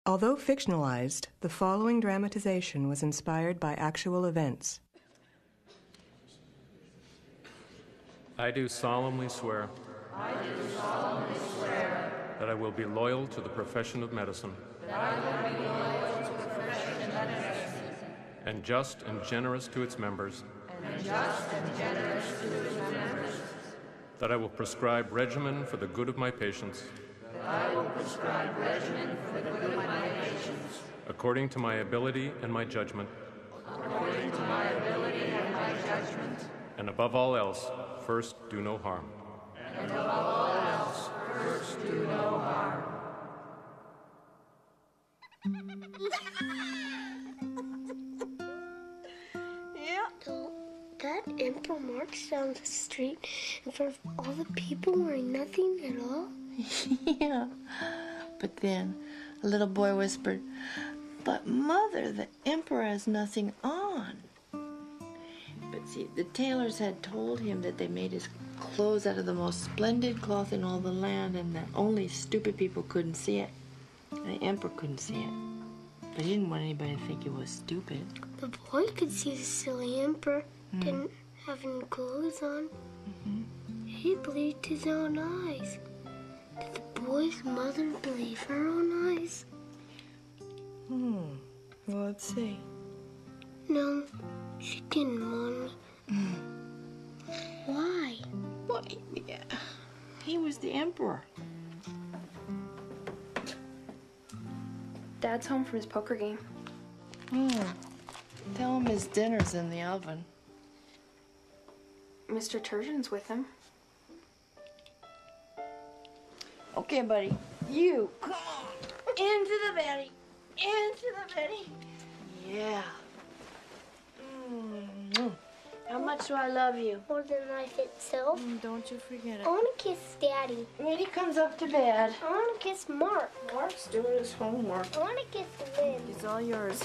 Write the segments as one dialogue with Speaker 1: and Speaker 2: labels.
Speaker 1: Although fictionalized, the following dramatization was inspired by actual events.
Speaker 2: I do solemnly swear. That I will be loyal to the profession of medicine. And just and generous to its members. That I will prescribe regimen for the good of my patients. According to my ability and my judgment. And above all else, first do no harm.
Speaker 3: Yeah.
Speaker 4: So that Emperor marched down the street in front of all the people wearing nothing at all?
Speaker 3: Yeah. But then a little boy whispered, "But Mother, the Emperor has nothing on." But see, the tailors had told him that they made his clothes out of the most splendid cloth in all the land and that only stupid people couldn't see it. The Emperor couldn't see it. But he didn't want anybody to think he was stupid.
Speaker 4: The boy could see the silly Emperor didn't have any clothes on. He believed his own eyes. Did the boy's mother believe her own eyes?
Speaker 3: Well, let's see.
Speaker 4: No, she didn't want me. Why?
Speaker 3: Well, yeah. He was the Emperor.
Speaker 5: Dad's home from his poker game.
Speaker 3: Tell him his dinner's in the oven.
Speaker 5: Mr. Turgeon's with him.
Speaker 3: Okay, buddy. You, come on. Into the belly. Into the belly. Yeah. How much do I love you?
Speaker 4: More than life itself.
Speaker 3: Don't you forget
Speaker 4: I
Speaker 3: it.
Speaker 4: want to kiss Daddy.
Speaker 3: When he comes up to bed.
Speaker 4: I want to kiss Mark.
Speaker 3: Mark's doing his homework.
Speaker 4: I want to kiss Lynn.
Speaker 3: It's all yours.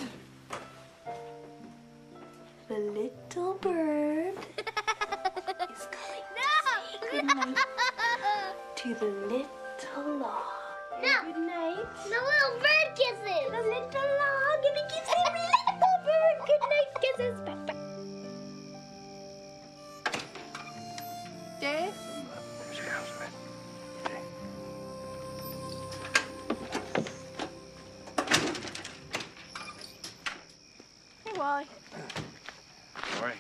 Speaker 3: The little bird is going good night to the little log.
Speaker 4: No.
Speaker 3: Good night.
Speaker 4: The little bird kisses.
Speaker 3: The little log, and he gives every
Speaker 4: Little bird, good night kisses. Back, back.
Speaker 3: Dave?
Speaker 6: Here she comes, man.
Speaker 3: Hey, Wally.
Speaker 6: Sorry.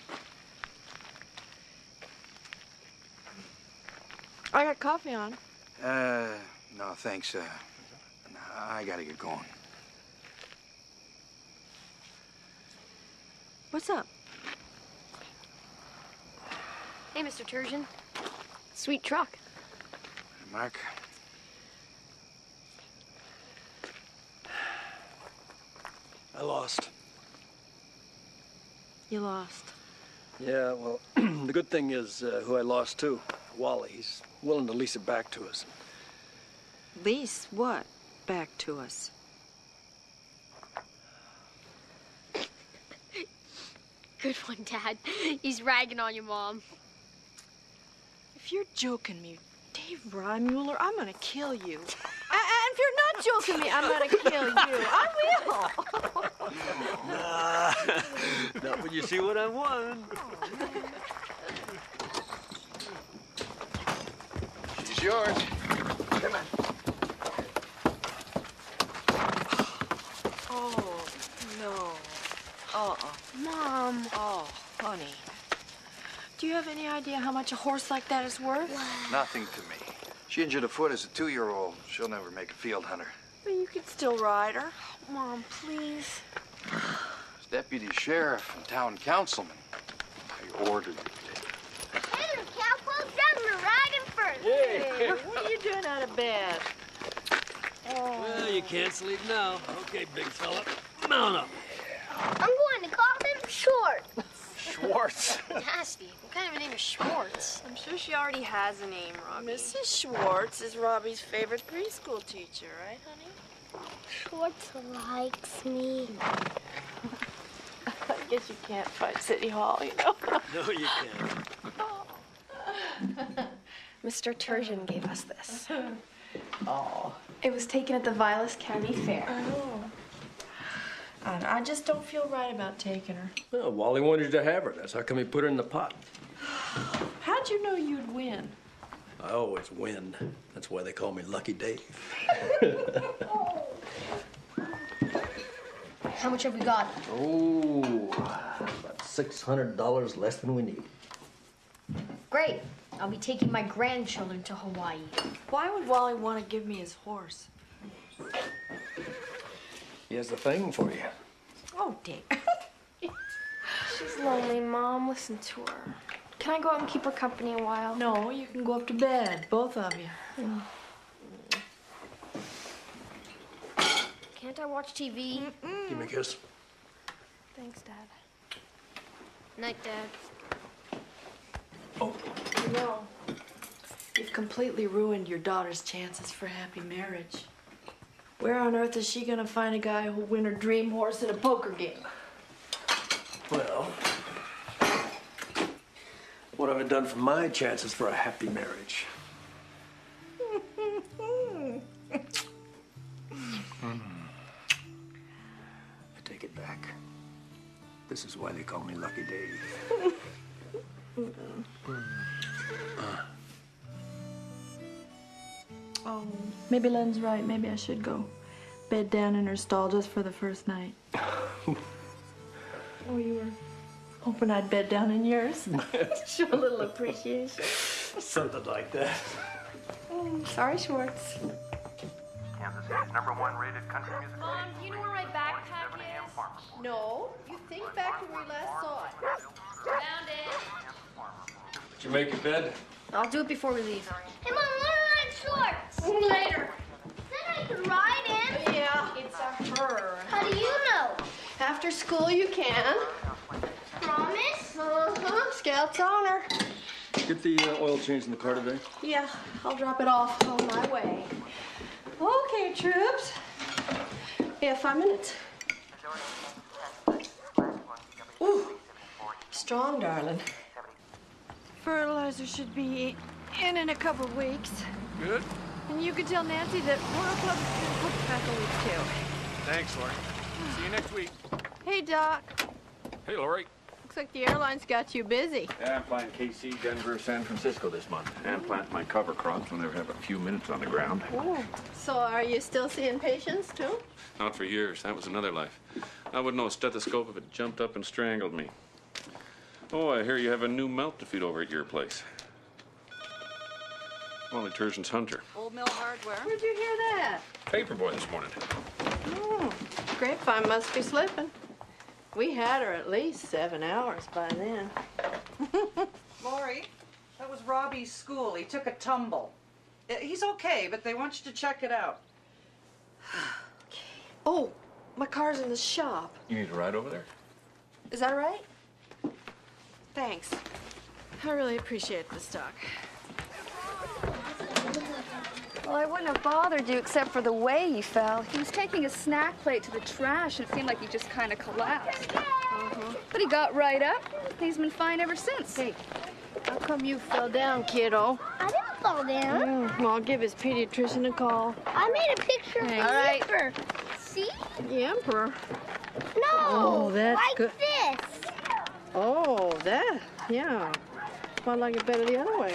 Speaker 3: I got coffee on.
Speaker 6: No, thanks. I gotta get going.
Speaker 3: What's up?
Speaker 5: Hey, Mr. Turgeon. Sweet truck.
Speaker 6: Mark. I lost.
Speaker 3: You lost.
Speaker 7: Yeah, well, the good thing is who I lost to, Wally. He's willing to lease it back to us.
Speaker 3: Lease what back to us?
Speaker 5: Good one, Dad. He's ragging on your mom.
Speaker 3: If you're joking me, Dave Rymuller, I'm gonna kill you. And if you're not joking me, I'm gonna kill you. I will.
Speaker 7: Not when you see what I won.
Speaker 6: She's yours. Come on.
Speaker 3: Oh, no.
Speaker 5: Mom.
Speaker 3: Oh, honey. Do you have any idea how much a horse like that is worth?
Speaker 6: Nothing to me. She injured a foot as a 2-year-old. She'll never make a field hunter.
Speaker 3: But you could still ride her. Mom, please.
Speaker 6: As deputy sheriff and town councilman, I ordered you.
Speaker 4: Hey, the cowboy's driving to ride him first.
Speaker 3: Hey, what are you doing out of bed?
Speaker 7: Well, you can't sleep now. Okay, big fella. Mount up.
Speaker 4: I'm going to call him Short.
Speaker 6: Schwartz.
Speaker 5: Nasty. What kind of a name is Schwartz?
Speaker 3: I'm sure she already has a name, Robbie. Mrs. Schwartz is Robbie's favorite preschool teacher, right, honey?
Speaker 4: Schwartz likes me.
Speaker 3: I guess you can't fight City Hall, you know.
Speaker 7: No, you can't.
Speaker 5: Mr. Turgeon gave us this.
Speaker 3: Oh,
Speaker 8: It was taken at the Vilas County Fair.
Speaker 3: Oh. I just don't feel right about taking her.
Speaker 7: Well, Wally wanted you to have her. That's how come he put her in the pot.
Speaker 3: How'd you know you'd win?
Speaker 7: I always win. That's why they call me Lucky Dave.
Speaker 5: How much have we got?
Speaker 7: Oh, about $600 less than we need.
Speaker 5: Great. I'll be taking my grandchildren to Hawaii.
Speaker 3: Why would Wally want to give me his horse?
Speaker 7: He has a thing for you.
Speaker 3: Oh, Dick.
Speaker 8: She's lonely, Mom. Listen to her. Can I go out and keep her company a while?
Speaker 3: No, you can go up to bed, both of you.
Speaker 5: Can't I watch TV?
Speaker 7: Give me a kiss.
Speaker 8: Thanks, Dad.
Speaker 5: Night, Dad.
Speaker 3: You know, you've completely ruined your daughter's chances for a happy marriage. Where on earth is she gonna find a guy who'll win her dream horse in a poker game?
Speaker 7: Well, what have I done for my chances for a happy marriage? I take it back. This is why they call me Lucky Dave.
Speaker 3: Oh, maybe Len's right. Maybe I should go bed down in her stall just for the first night. Oh, you were hoping I'd bed down in yours? Show a little appreciation.
Speaker 7: Something like that.
Speaker 8: Sorry, Schwartz.
Speaker 9: Kansas City's #1 rated country music
Speaker 5: Mom,
Speaker 9: station.
Speaker 5: do you know where my backpack is?
Speaker 3: No, you think back to when we last saw it.
Speaker 5: Found it.
Speaker 7: Did you make your bed?
Speaker 5: I'll do it before we leave.
Speaker 4: Hey, Mom, what are my shorts?
Speaker 5: Later.
Speaker 4: Then I can ride in.
Speaker 3: Yeah, it's a her.
Speaker 4: How do you know?
Speaker 3: After school you can.
Speaker 4: Promise?
Speaker 3: Uh-huh, Scout's honor.
Speaker 7: Get the oil change in the car today.
Speaker 3: Yeah, I'll drop it off on my way. Okay, troops. Yeah, 5 minutes. Ooh, strong, darling. Fertilizer should be in a couple of weeks.
Speaker 2: Good.
Speaker 3: And you can tell Nancy that Royal Club is going to put back a week, too.
Speaker 2: Thanks, Lori. See you next week.
Speaker 3: Hey, Doc.
Speaker 2: Hey, Lori.
Speaker 3: Looks like the airline's got you busy.
Speaker 10: Yeah, I'm flying KC, Denver, San Francisco this month. And plant my cover crops when they have a few minutes on the ground.
Speaker 3: Oh. So are you still seeing patients, too?
Speaker 2: Not for years. That was another life. I wouldn't know a stethoscope if it jumped up and strangled me. Oh, I hear you have a new mount to feed over at your place. Wally Turgeon's Hunter.
Speaker 3: Old Mill Hardware. Where'd you hear that?
Speaker 2: Paperboy this morning.
Speaker 3: Grapevine must be slipping. We had her at least 7 hours by then.
Speaker 11: Lori, that was Robbie's school. He took a tumble. He's okay, but they want you to check it out.
Speaker 3: Oh, my car's in the shop.
Speaker 10: You need a ride over there?
Speaker 3: Is that right? Thanks. I really appreciate this, Doc.
Speaker 12: Well, I wouldn't have bothered you except for the way he fell. He was taking a snack plate to the trash, and it seemed like he just kind of collapsed. But he got right up. He's been fine ever since.
Speaker 3: Hey, how come you fell down, kiddo?
Speaker 4: I didn't fall down.
Speaker 3: Well, I'll give his pediatrician a call.
Speaker 4: I made a picture of the Emperor. See?
Speaker 3: The Emperor?
Speaker 4: No.
Speaker 3: Oh, that's
Speaker 4: like
Speaker 3: good.
Speaker 4: this.
Speaker 3: Oh, that, yeah. Well, I like it better the other way.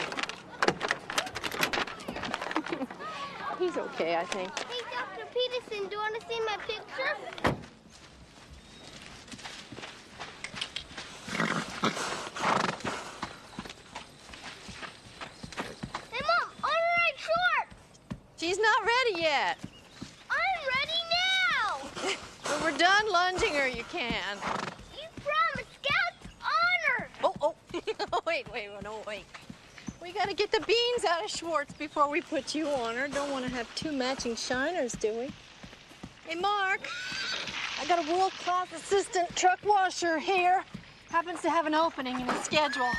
Speaker 3: He's okay, I think.
Speaker 4: Hey, Dr. Peterson, do you want to see my picture? Hey, Mom, on the right short.
Speaker 3: She's not ready yet.
Speaker 4: I'm ready now.
Speaker 3: When we're done lunging her, you can.
Speaker 4: You promised Scout's honor.
Speaker 3: Oh. wait. We gotta get the beans out of Schwartz before we put you on her. Don't want to have 2 matching shiners, do we? Hey, Mark, I got a world-class assistant truck washer here. Happens to have an opening in his schedule.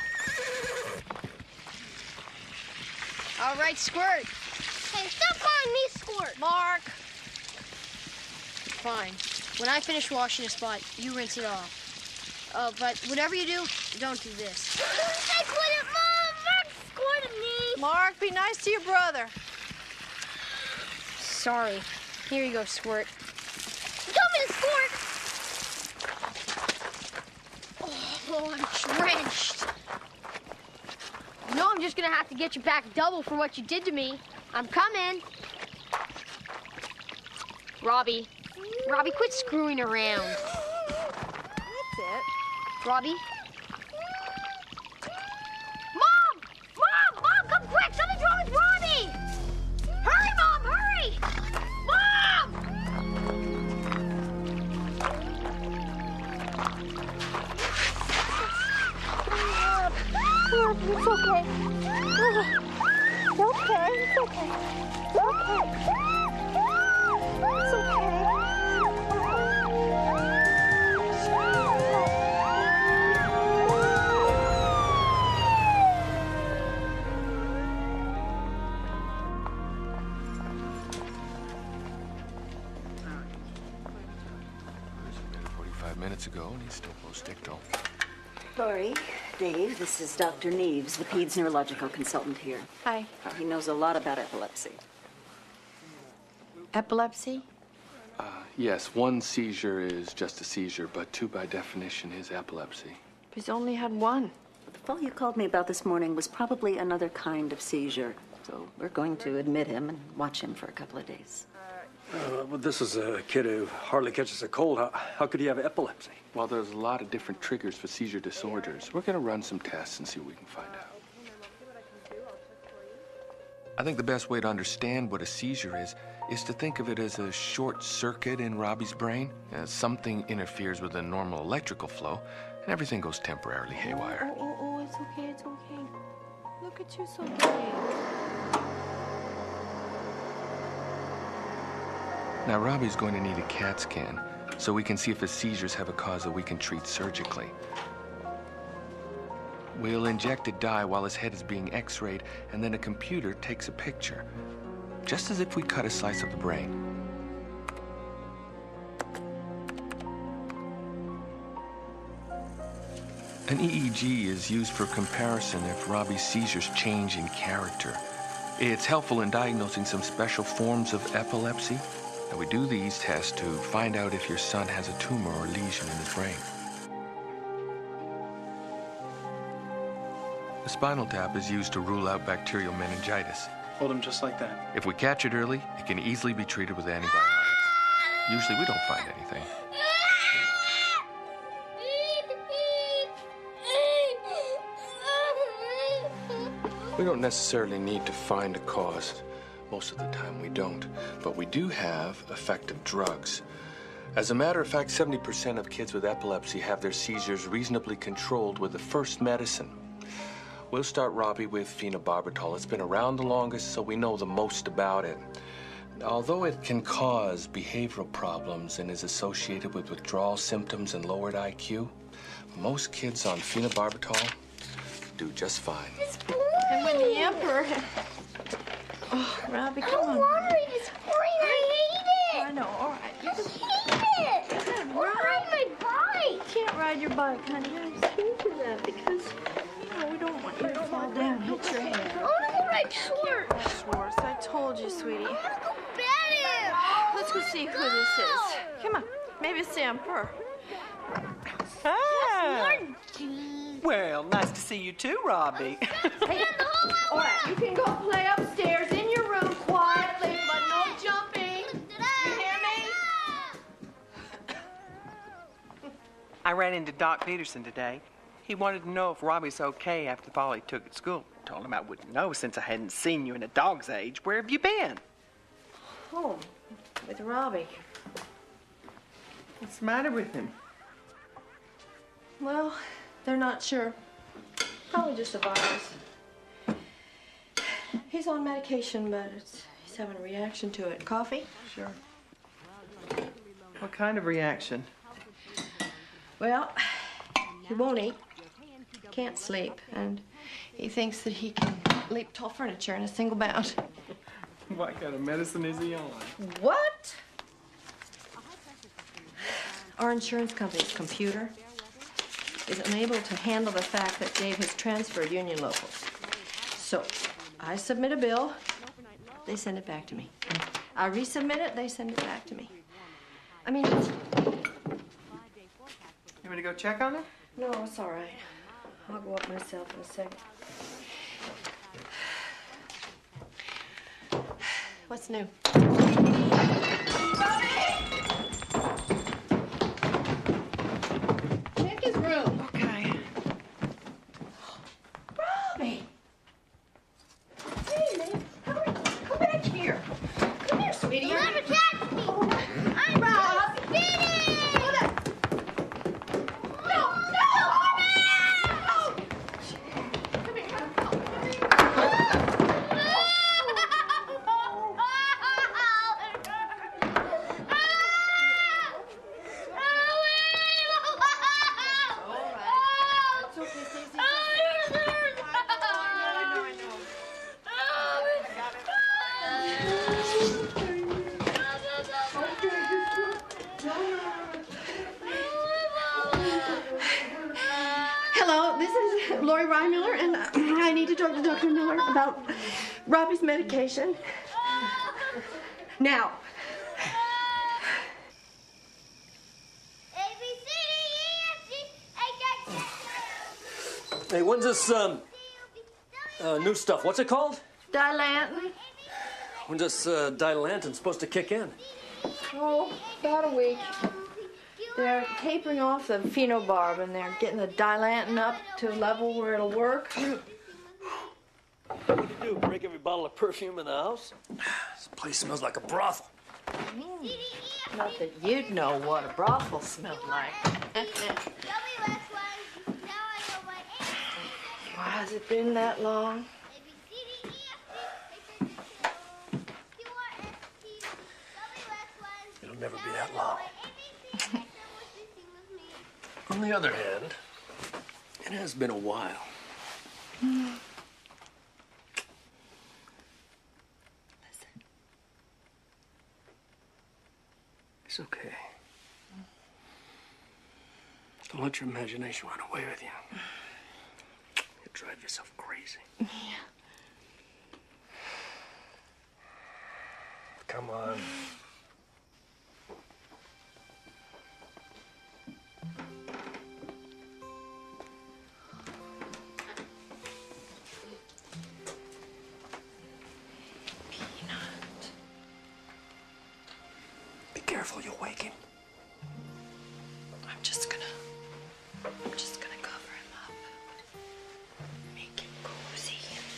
Speaker 5: All right, Squirt.
Speaker 4: Hey, stop calling me Squirt.
Speaker 3: Mark.
Speaker 5: Fine. When I finish washing a spot, you rinse it off. But whatever you do, don't do this.
Speaker 4: I quit it, Mom. Mark squirted me.
Speaker 3: Mark, be nice to your brother.
Speaker 5: sorry. Here you go, Squirt.
Speaker 4: Come in, Squirt!
Speaker 5: Oh, I'm drenched. You know I'm just gonna have to get you back double for what you did to me. I'm coming. Robbie, quit screwing around.
Speaker 12: That's it.
Speaker 5: Robbie? Mom, come quick! Something's wrong with Robbie! Hurry, Mom, hurry! Mom!
Speaker 4: It's okay. It's okay. It's okay. It's okay. It's okay.
Speaker 6: Minutes ago, and he's still post-ictal.
Speaker 13: Lori, Dave, this is Dr. Neves, the peds neurological consultant here.
Speaker 3: Hi.
Speaker 13: He knows a lot about epilepsy.
Speaker 3: Epilepsy?
Speaker 6: Yes, one seizure is just a seizure, but two by definition is epilepsy.
Speaker 3: He's only had one.
Speaker 13: The fellow you called me about this morning was probably another kind of seizure. So we're going to admit him and watch him for a couple of days.
Speaker 7: Well, this is a kid who hardly catches a cold. How could he have epilepsy?
Speaker 6: Well, there's a lot of different triggers for seizure disorders. We're going to run some tests and see what we can find out. I think the best way to understand what a seizure is to think of it as a short circuit in Robbie's brain. Something interferes with the normal electrical flow, and everything goes temporarily haywire.
Speaker 3: Oh, it's okay, it's okay. Look at you, so brave.
Speaker 6: Now, Robbie's going to need a CAT scan so we can see if his seizures have a cause that we can treat surgically. We'll inject a dye while his head is being x-rayed, and then a computer takes a picture, just as if we cut a slice of the brain. An EEG is used for comparison if Robbie's seizures change in character. It's helpful in diagnosing some special forms of epilepsy. And we do these tests to find out if your son has a tumor or lesion in his brain. The spinal tap is used to rule out bacterial meningitis.
Speaker 14: Hold him just like that.
Speaker 6: If we catch it early, it can easily be treated with antibiotics. Usually we don't find anything. We don't necessarily need to find a cause. Most of the time we don't, but we do have effective drugs. As a matter of fact, 70% of kids with epilepsy have their seizures reasonably controlled with the first medicine. We'll start Robbie with phenobarbital. It's been around the longest, so we know the most about it. Although it can cause behavioral problems and is associated with withdrawal symptoms and lowered IQ, most kids on phenobarbital do just fine.
Speaker 3: And when the Emperor... Oh, Robbie, come on.
Speaker 4: I'm watering this spring. I hate it.
Speaker 3: I know, all right.
Speaker 4: I hate it. I want to ride my bike.
Speaker 3: You can't ride your bike, honey. I'm scared of that because we don't want you to fall down and hit your head.
Speaker 4: I want to go ride Schwartz.
Speaker 3: Schwartz, I told you, sweetie.
Speaker 4: I want to go Betty.
Speaker 3: Let's go see who this is. Come on. Maybe it's the Emperor.
Speaker 15: Ah. Well, nice to see you too, Robbie.
Speaker 3: Hey, all right, you can go play upstairs in your room quietly, but no jumping. You hear me?
Speaker 15: I ran into Doc Peterson today. He wanted to know if Robbie's okay after the fall he took at school. Told him I wouldn't know since I hadn't seen you in a dog's age. Where have you been?
Speaker 3: Home with Robbie.
Speaker 15: What's the matter with him?
Speaker 3: Well, they're not sure. Probably just a virus. He's on medication, but he's having a reaction to it. Coffee?
Speaker 15: Sure. What kind of reaction?
Speaker 3: Well, he won't eat, can't sleep, and he thinks that he can leap tall furniture in a single bound.
Speaker 15: What kind of medicine is he on?
Speaker 3: What? Our insurance company's computer is unable to handle the fact that Dave has transferred Union Locals. So I submit a bill, they send it back to me. I resubmit it, they send it back to me. I mean, it's...
Speaker 15: You want me to go check on her?
Speaker 3: No, it's all right. I'll go up myself in a second. What's new? Check his room.
Speaker 15: Okay.
Speaker 3: Robbie! Hey, man. Come back here. Come here, sweetie.
Speaker 5: You'll never catch me. I'm
Speaker 3: Rob!
Speaker 5: Speedy!
Speaker 3: Hold up. No! Come here. It's okay, Stacey.
Speaker 14: Hello, this is Lori Rymiller, and I need to talk to Dr. Miller about Robbie's medication. Now.
Speaker 7: Hey, when's this new stuff? What's it called?
Speaker 3: Dilantin.
Speaker 7: When's this Dilantin supposed to kick in?
Speaker 3: Oh, about a week. They're tapering off the phenobarb and they're getting the Dilantin up to a level where it'll work.
Speaker 7: What do you do? Break every bottle of perfume in the house? This place smells like a brothel.
Speaker 3: Not that you'd know what a brothel smelled like. Why has it been that long?
Speaker 7: It'll never be that long. On the other hand, it has been a while. It's okay. Don't let your imagination run away with you. You'll drive yourself crazy.
Speaker 3: Yeah.
Speaker 7: Come on. Be careful, you'll wake him.
Speaker 3: I'm just gonna cover him up. Make him cozy.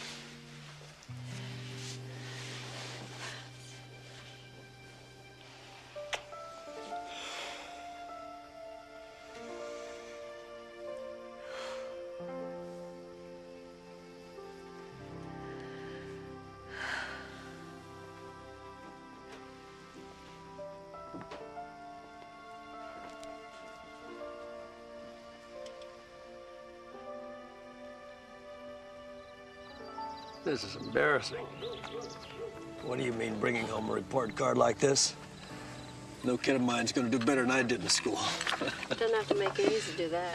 Speaker 7: This is embarrassing. What do you mean, bringing home a report card like this? No kid of mine's gonna do better than I did in school.
Speaker 5: Doesn't have to make it easy to do that.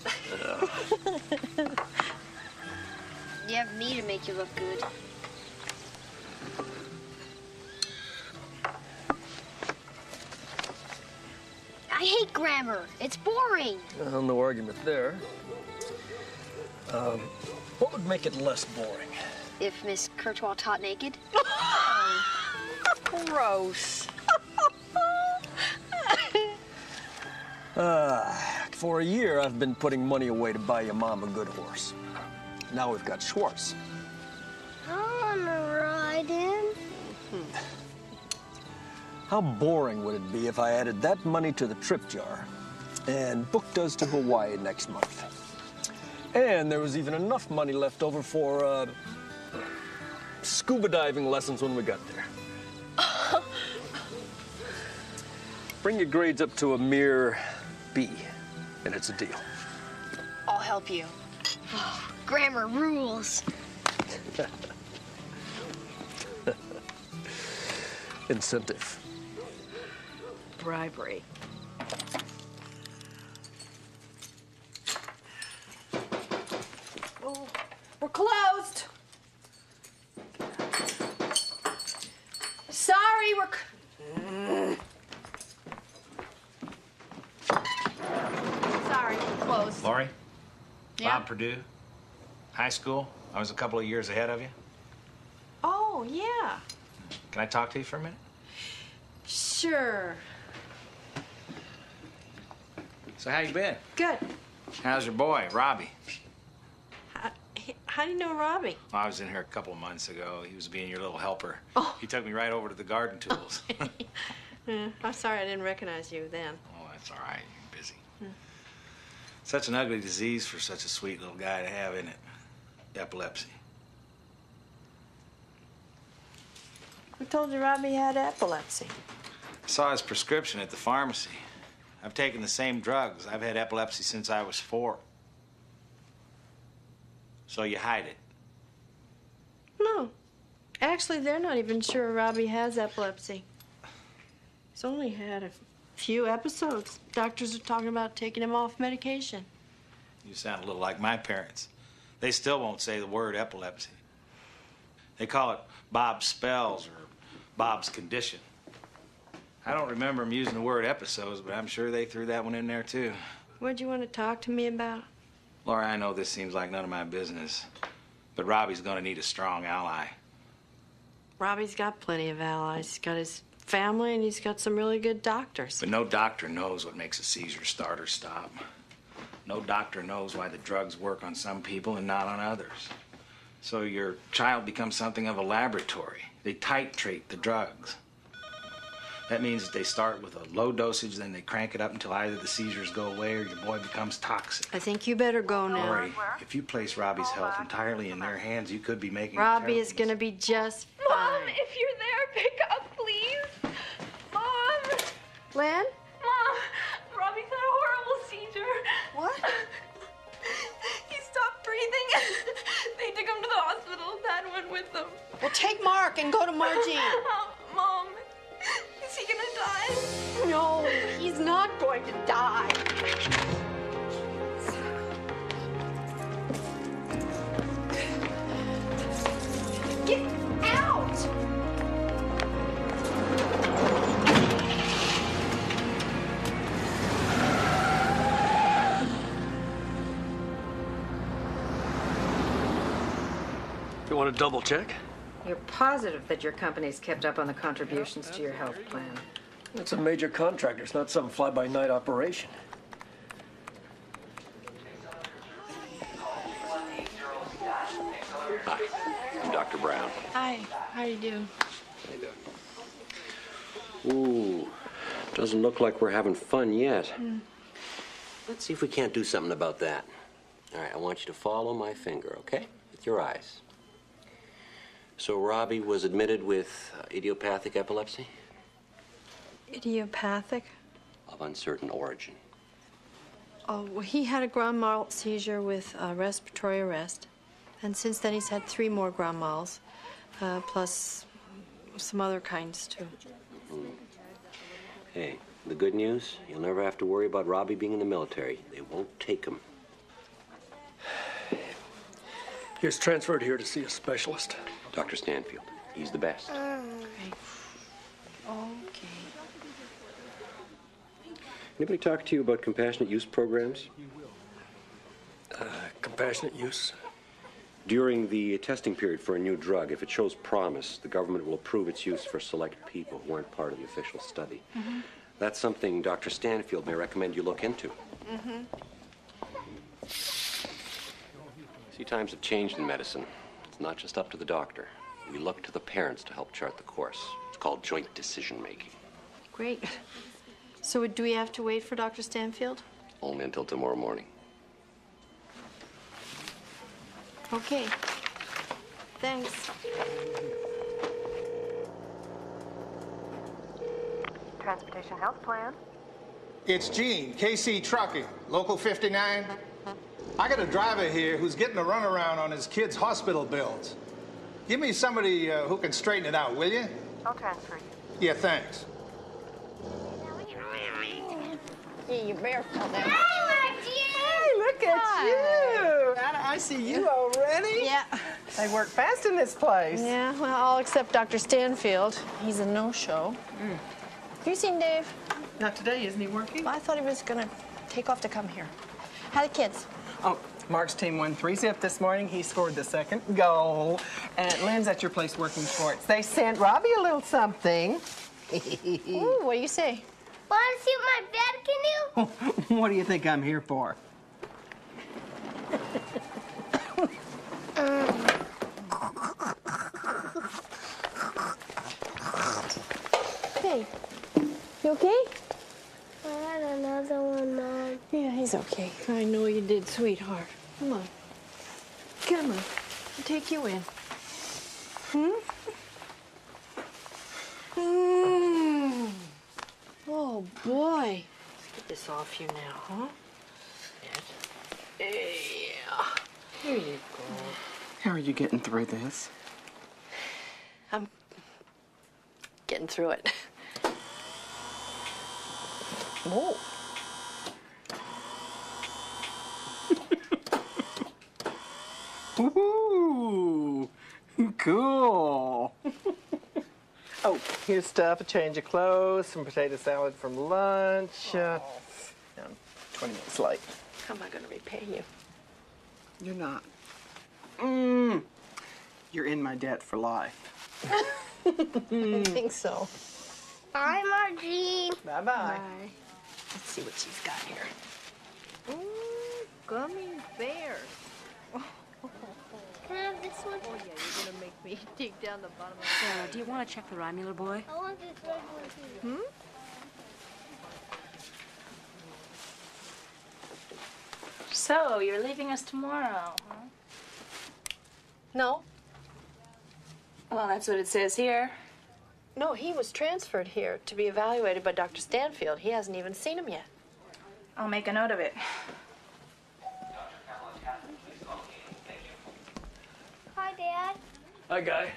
Speaker 5: You have me to make you look good. I hate grammar. It's boring.
Speaker 7: Well, no argument there. What would make it less boring?
Speaker 5: If Miss Courtois taught naked.
Speaker 3: Gross.
Speaker 7: For a year, I've been putting money away to buy your mom a good horse. Now we've got Schwartz.
Speaker 4: I want to ride him.
Speaker 7: How boring would it be if I added that money to the trip jar and booked us to Hawaii next month? And there was even enough money left over for scuba diving lessons when we got there. Bring your grades up to a mere B, and it's a deal.
Speaker 5: I'll help you. Grammar rules.
Speaker 7: Incentive.
Speaker 3: Bribery. Oh, we're closed. Sorry, we're...
Speaker 5: clothes.
Speaker 16: Lori?
Speaker 5: Yeah?
Speaker 16: Bob Perdue? High school? I was a couple of years ahead of you.
Speaker 14: Oh, yeah.
Speaker 16: Can I talk to you for a minute?
Speaker 14: Sure.
Speaker 16: So how you been?
Speaker 14: Good.
Speaker 16: How's your boy, Robbie?
Speaker 14: How do you know Robbie?
Speaker 16: Well, I was in here a couple of months ago. He was being your little helper. He took me right over to the garden tools.
Speaker 14: I'm sorry I didn't recognize you then.
Speaker 16: Oh, that's all right. You're busy. Such an ugly disease for such a sweet little guy to have, isn't it? Epilepsy.
Speaker 14: Who told you Robbie had epilepsy?
Speaker 16: I saw his prescription at the pharmacy. I've taken the same drugs. I've had epilepsy since I was 4. So you hide it?
Speaker 14: No. Actually, they're not even sure Robbie has epilepsy. He's only had a few episodes. Doctors are talking about taking him off medication.
Speaker 16: You sound a little like my parents. They still won't say the word epilepsy. They call it Bob's spells or Bob's condition. I don't remember him using the word episodes, but I'm sure they threw that one in there too.
Speaker 14: What'd you want to talk to me about?
Speaker 16: Laura, I know this seems like none of my business, but Robbie's gonna need a strong ally.
Speaker 14: Robbie's got plenty of allies. He's got his family and he's got some really good doctors.
Speaker 16: But no doctor knows what makes a seizure start or stop. No doctor knows why the drugs work on some people and not on others. So your child becomes something of a laboratory. They titrate the drugs. That means that they start with a low dosage, then they crank it up until either the seizures go away or your boy becomes toxic.
Speaker 14: I think you better go now.
Speaker 16: Lori, if you place Robbie's health entirely in their hands, you could be making
Speaker 14: Robbie is going to be just fine.
Speaker 8: Mom, if you're there, pick up, please. Mom.
Speaker 14: Lynn?
Speaker 8: Mom, Robbie's had a horrible seizure.
Speaker 14: What?
Speaker 8: He stopped breathing. They took him to the hospital. Dad went with them.
Speaker 14: Well, take Mark and go to Margene.
Speaker 8: Mom, is he gonna die?
Speaker 14: No, he's not going to die. Get out!
Speaker 7: You want to double check?
Speaker 17: You're positive that your company's kept up on the contributions to your health plan?
Speaker 7: It's a major contractor. It's not some fly-by-night operation.
Speaker 18: Hi, I'm Dr. Brown.
Speaker 14: Hi, how you doing?
Speaker 18: Ooh, doesn't look like we're having fun yet. Let's see if we can't do something about that. All right, I want you to follow my finger, okay? With your eyes. So Robbie was admitted with idiopathic epilepsy?
Speaker 14: Idiopathic?
Speaker 18: Of uncertain origin.
Speaker 14: Oh, well, he had a grand mal seizure with respiratory arrest. And since then, he's had 3 more grand mals, plus some other kinds, too.
Speaker 18: Hey, the good news, you'll never have to worry about Robbie being in the military. They won't take him.
Speaker 7: He was transferred here to see a specialist.
Speaker 18: Dr. Stanfield. He's the best.
Speaker 14: Okay.
Speaker 18: Anybody talk to you about compassionate use programs?
Speaker 7: Compassionate use?
Speaker 18: During the testing period for a new drug, if it shows promise, the government will approve its use for select people who aren't part of the official study. That's something Dr. Stanfield may recommend you look into. See, times have changed in medicine. It's not just up to the doctor. We look to the parents to help chart the course. It's called joint decision-making.
Speaker 14: Great. So do we have to wait for Dr. Stanfield?
Speaker 18: Only until tomorrow morning.
Speaker 14: Okay. Thanks.
Speaker 17: Transportation Health Plan.
Speaker 19: It's Gene, KC Trucking, Local 59. I got a driver here who's getting a runaround on his kids' hospital bills. Give me somebody who can straighten it out, will you?
Speaker 17: I'll transfer you.
Speaker 19: Yeah, thanks.
Speaker 14: You better fall down.
Speaker 15: Hey, look at you. I see you already.
Speaker 14: Yeah.
Speaker 15: They work fast in this place.
Speaker 14: Yeah, well, all except Dr. Stanfield. He's a no-show. Have you seen Dave?
Speaker 15: Not today, isn't he working?
Speaker 14: I thought he was going to take off to come here. How the kids?
Speaker 15: Oh, Mark's team won 3-0 this morning. He scored the second goal. And Lynn's at your place working shorts. They sent Robbie a little something.
Speaker 14: Ooh, what do you say?
Speaker 4: Want to see what my dad can do?
Speaker 15: What do you think I'm here for?
Speaker 14: Hey, you okay?
Speaker 4: I had another one, Mom.
Speaker 14: Yeah, he's okay. I know you did, sweetheart. Come on. Come on. I'll take you in. Oh, boy. Let's get this off you now, huh? Yeah. Here you go.
Speaker 15: How are you getting through this?
Speaker 14: I'm getting through it. Whoa.
Speaker 15: Ooh, cool. Oh, here's stuff, a change of clothes, some potato salad from lunch. I'm 20 minutes late.
Speaker 14: How am I going to repay you?
Speaker 15: You're not. You're in my debt for life.
Speaker 14: I think so.
Speaker 4: Bye, Margie.
Speaker 15: Bye-bye.
Speaker 14: Bye. Let's see what she's got here.
Speaker 12: Ooh, gummy bears.
Speaker 4: Can I have this one?
Speaker 12: Oh, yeah, you're going to make me dig down the bottom of the
Speaker 17: Sarah, do you want to check the Romular boy?
Speaker 4: I want this red one, too.
Speaker 20: So, you're leaving us tomorrow, huh?
Speaker 14: No.
Speaker 20: Well, that's what it says here.
Speaker 14: No, he was transferred here to be evaluated by Dr. Stanfield. He hasn't even seen him yet.
Speaker 20: I'll make a note of it.
Speaker 4: Hi, Dad.
Speaker 7: Hi, Guy.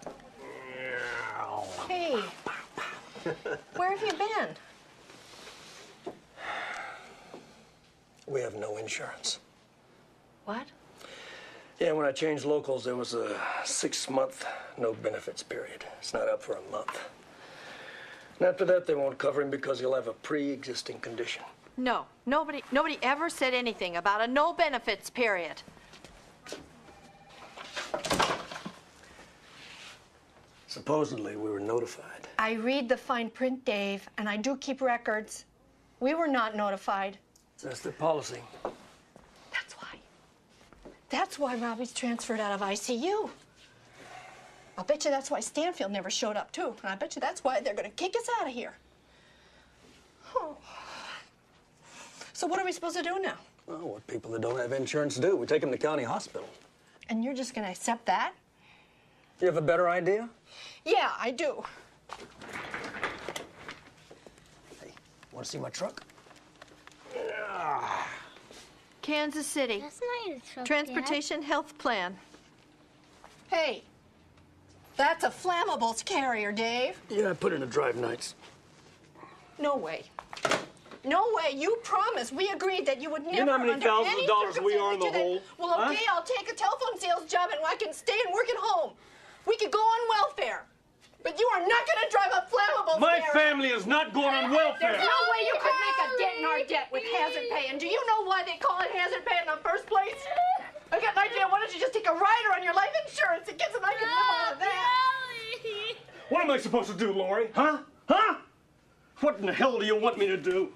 Speaker 14: Hey, where have you been?
Speaker 7: We have no insurance.
Speaker 14: What?
Speaker 7: Yeah, when I changed locals, there was a 6-month no benefits period. It's not up for a month. And after that, they won't cover him because he'll have a pre-existing condition.
Speaker 14: No, nobody ever said anything about a no benefits period.
Speaker 7: Supposedly, we were notified.
Speaker 14: I read the fine print, Dave, and I do keep records. We were not notified.
Speaker 7: That's their policy.
Speaker 14: That's why Robbie's transferred out of ICU. I'll bet you that's why Stanfield never showed up, too. And I bet you that's why they're going to kick us out of here. Oh. So what are we supposed to do now?
Speaker 7: Well, what people that don't have insurance do. We take them to county hospital.
Speaker 14: And you're just going to accept that?
Speaker 7: You have a better idea?
Speaker 14: Yeah, I do.
Speaker 7: Hey, want to see my truck?
Speaker 14: Kansas City.
Speaker 4: That's not your truck,
Speaker 14: Transportation Health Plan. Hey, that's a flammables carrier, Dave.
Speaker 7: Yeah, I put in a drive nights.
Speaker 14: No way. No way. You promised. We agreed that you would never.
Speaker 7: You know how many
Speaker 14: under
Speaker 7: thousands
Speaker 14: any
Speaker 7: of dollars we are in the
Speaker 14: circumstance
Speaker 7: hole?
Speaker 14: do that. Well, okay, I'll take a telephone sales job and I can stay and work at home. We could go on welfare. But you are not going to drive a flammable
Speaker 7: My
Speaker 14: carrier.
Speaker 7: family is not going on welfare.
Speaker 14: There's no way you could make a dent in our debt with hazard pay. And do you know why they call it hazard pay in the first place? I got an idea. Why don't you just take a rider on your life insurance and get some I can live out of that?
Speaker 7: What am I supposed to do, Lori? Huh? Huh? What in the hell do you want me to do?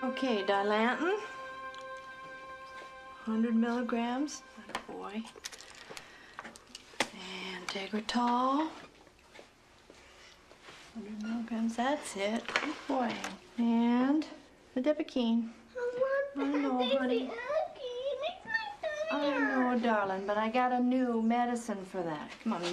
Speaker 14: Okay, Dilantin. 100 milligrams. Boy. And Tegretol. 100 milligrams, that's it. Good boy. And the Dipakine. I know, honey. I know, darling, but I got a new medicine for that. Come on.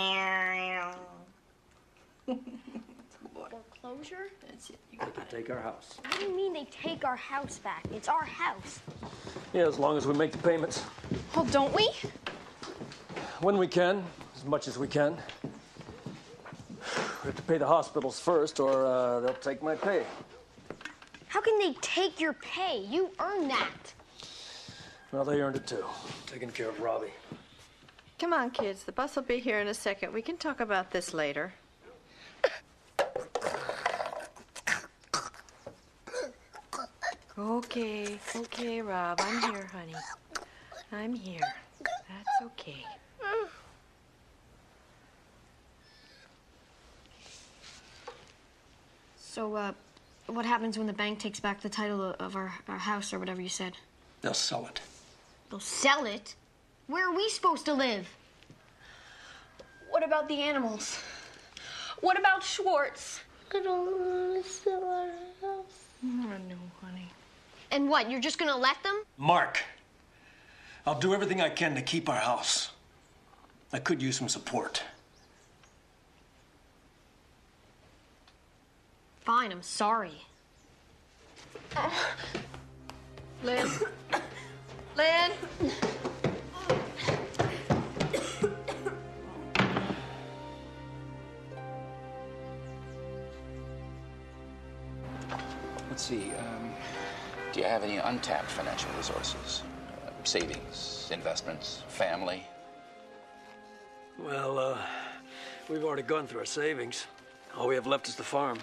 Speaker 5: Foreclosure?
Speaker 14: That's it. You
Speaker 7: They can take our house.
Speaker 5: What do you mean they take our house back? It's our house.
Speaker 7: Yeah, as long as we make the payments.
Speaker 8: Well, don't we?
Speaker 7: When we can, as much as we can. We have to pay the hospitals first, or they'll take my pay.
Speaker 5: How can they take your pay? You earned that.
Speaker 7: Well, they earned it too. Taking care of Robbie.
Speaker 14: Come on, kids. The bus will be here in a second. We can talk about this later. Okay, Rob. I'm here, honey. I'm here. That's okay.
Speaker 5: So, what happens when the bank takes back the title of our house or whatever you said?
Speaker 7: They'll sell it.
Speaker 5: They'll sell it? Where are we supposed to live?
Speaker 8: What about the animals? What about Schwartz?
Speaker 4: I don't want to sell our house.
Speaker 14: Oh, no, honey.
Speaker 5: And what, you're just gonna let them?
Speaker 7: Mark, I'll do everything I can to keep our house. I could use some support.
Speaker 5: Fine, I'm sorry.
Speaker 14: Lynn? Lynn?
Speaker 16: Let's see, do you have any untapped financial resources? Savings, investments, family?
Speaker 7: Well, we've already gone through our savings. All we have left is the farm.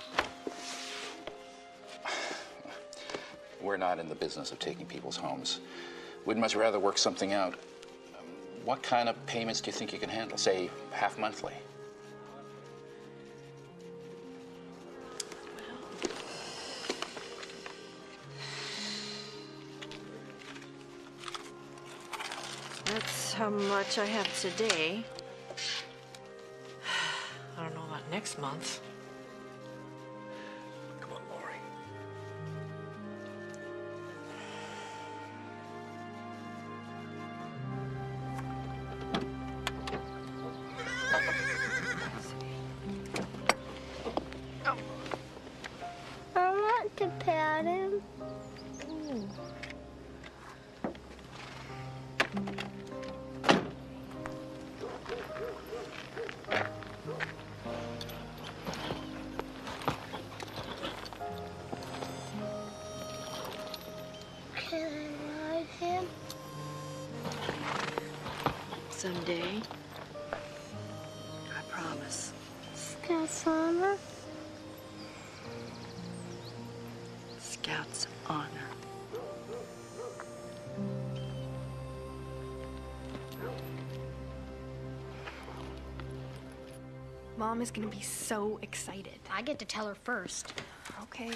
Speaker 16: We're not in the business of taking people's homes. We'd much rather work something out. What kind of payments do you think you can handle? Say, half monthly?
Speaker 14: That's how much I have today. I don't know about next month.
Speaker 7: Come on, Lori.
Speaker 4: I want to pat him. Can I ride him?
Speaker 14: Someday. I promise.
Speaker 4: Scout's honor?
Speaker 14: Scout's honor.
Speaker 8: Mom is gonna be so excited.
Speaker 5: I get to tell her first.
Speaker 8: Okay.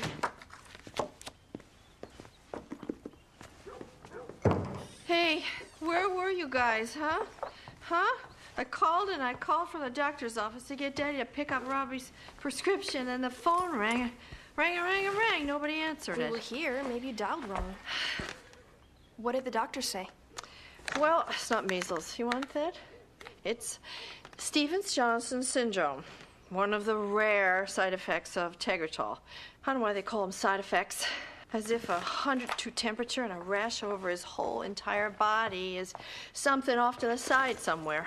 Speaker 14: Hey, where were you guys, huh? Huh? I called and I called from the doctor's office to get Daddy to pick up Robbie's prescription, and the phone rang. Rang. Nobody answered
Speaker 8: We
Speaker 14: it.
Speaker 8: were here. Maybe you dialed wrong. What did the doctor say?
Speaker 14: Well, it's not measles. You want that? It's Stevens-Johnson syndrome, one of the rare side effects of Tegretol. I don't know why they call them side effects. As if 102 temperature and a rash over his whole entire body is something off to the side somewhere.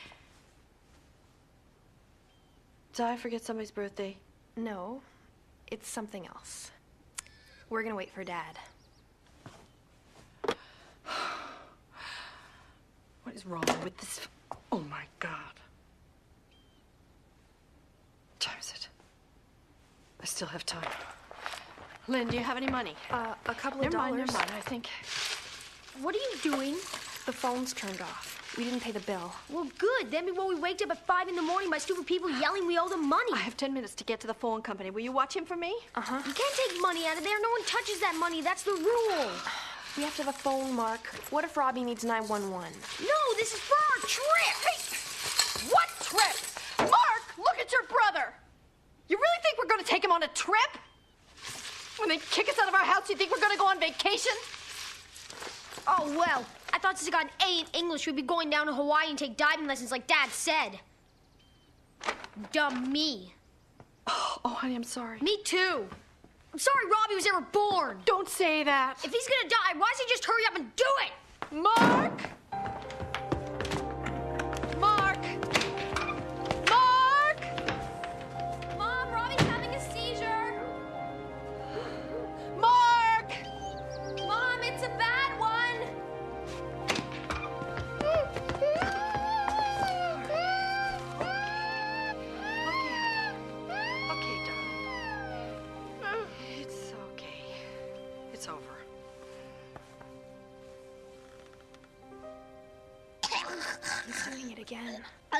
Speaker 14: Did I forget somebody's birthday?
Speaker 8: No, it's something else. We're gonna wait for Dad.
Speaker 14: What is wrong with this? Oh my God. What time is it? I still have time. Lynn, do you have any money?
Speaker 8: A couple of
Speaker 14: Never
Speaker 8: dollars.
Speaker 14: mind, I think.
Speaker 5: What are you doing?
Speaker 8: The phone's turned off. We didn't pay the bill.
Speaker 5: Well, good. Then when we waked up at 5 in the morning by stupid people yelling we owe them money.
Speaker 8: I have 10 minutes to get to the phone company. Will you watch him for me? Uh-huh.
Speaker 5: You can't take money out of there. No one touches that money. That's the rule.
Speaker 8: We have to have a phone, Mark. What if Robbie needs 911?
Speaker 5: No, this is for our trip.
Speaker 8: Hey! What trip? Mark, look at your brother. You really think we're going to take him on a trip? When they kick us out of our house, you think we're going to go on vacation?
Speaker 5: Oh, well, I thought since I got an A in English, we'd be going down to Hawaii and take diving lessons like Dad said. Dumb me.
Speaker 8: Oh, honey, I'm sorry.
Speaker 5: Me too. I'm sorry Robbie was ever born.
Speaker 8: Don't say that.
Speaker 5: If he's gonna die, why does he just hurry up and do it?
Speaker 8: Mark! Mark! Mark!
Speaker 5: Mom, Robbie's having a seizure.
Speaker 8: Mark!
Speaker 5: Mom, it's a bad one.
Speaker 8: Okay, darling. It's okay. It's over. He's doing it again.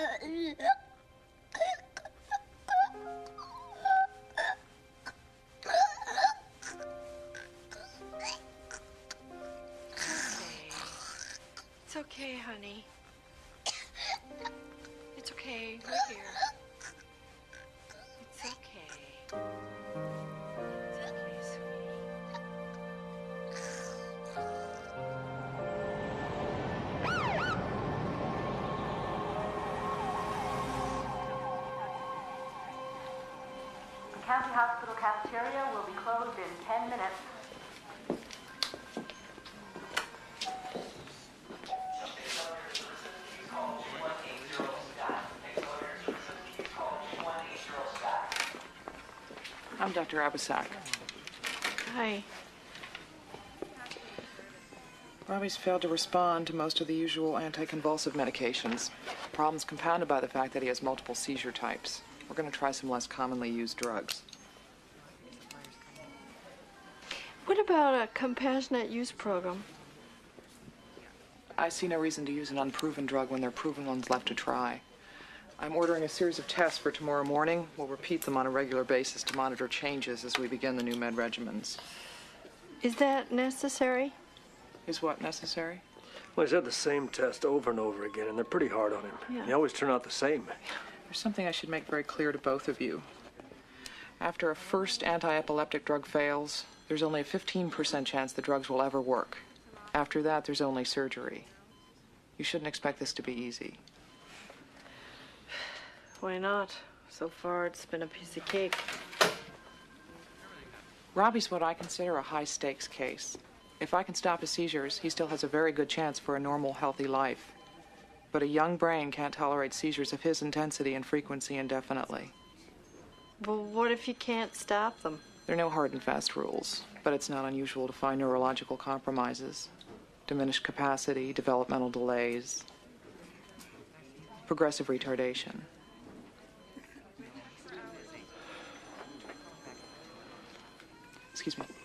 Speaker 8: It's okay, honey. It's okay. We're here. It's okay. It's okay, sweetie.
Speaker 13: The county hospital cafeteria will be closed in 10 minutes.
Speaker 21: I'm Dr. Abasak.
Speaker 14: Hi.
Speaker 21: Robbie's failed to respond to most of the usual anticonvulsive medications. The problem's compounded by the fact that he has multiple seizure types. We're going to try some less commonly used drugs.
Speaker 14: What about a compassionate use program?
Speaker 21: I see no reason to use an unproven drug when there are proven ones left to try. I'm ordering a series of tests for tomorrow morning. We'll repeat them on a regular basis to monitor changes as we begin the new med regimens.
Speaker 14: Is that necessary?
Speaker 21: Is what necessary?
Speaker 7: Well, he's had the same test over and over again, and they're pretty hard on him.
Speaker 21: Yeah.
Speaker 7: They always turn out the same.
Speaker 21: There's something I should make very clear to both of you. After a first anti-epileptic drug fails, there's only a 15% chance the drugs will ever work. After that, there's only surgery. You shouldn't expect this to be easy.
Speaker 14: Why not? So far, it's been a piece of cake.
Speaker 21: Robbie's what I consider a high-stakes case. If I can stop his seizures, he still has a very good chance for a normal, healthy life. But a young brain can't tolerate seizures of his intensity and frequency indefinitely.
Speaker 14: Well, what if you can't stop them?
Speaker 21: There are no hard and fast rules, but it's not unusual to find neurological compromises, diminished capacity, developmental delays, progressive retardation. Excuse me.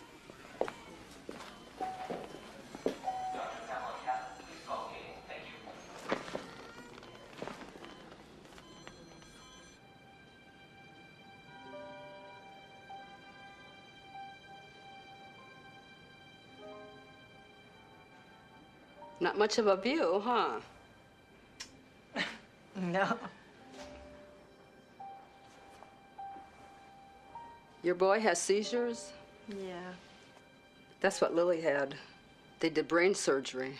Speaker 22: Not much of a view, huh?
Speaker 14: No.
Speaker 22: Your boy has seizures?
Speaker 14: Yeah.
Speaker 22: That's what Lily had. They did brain surgery.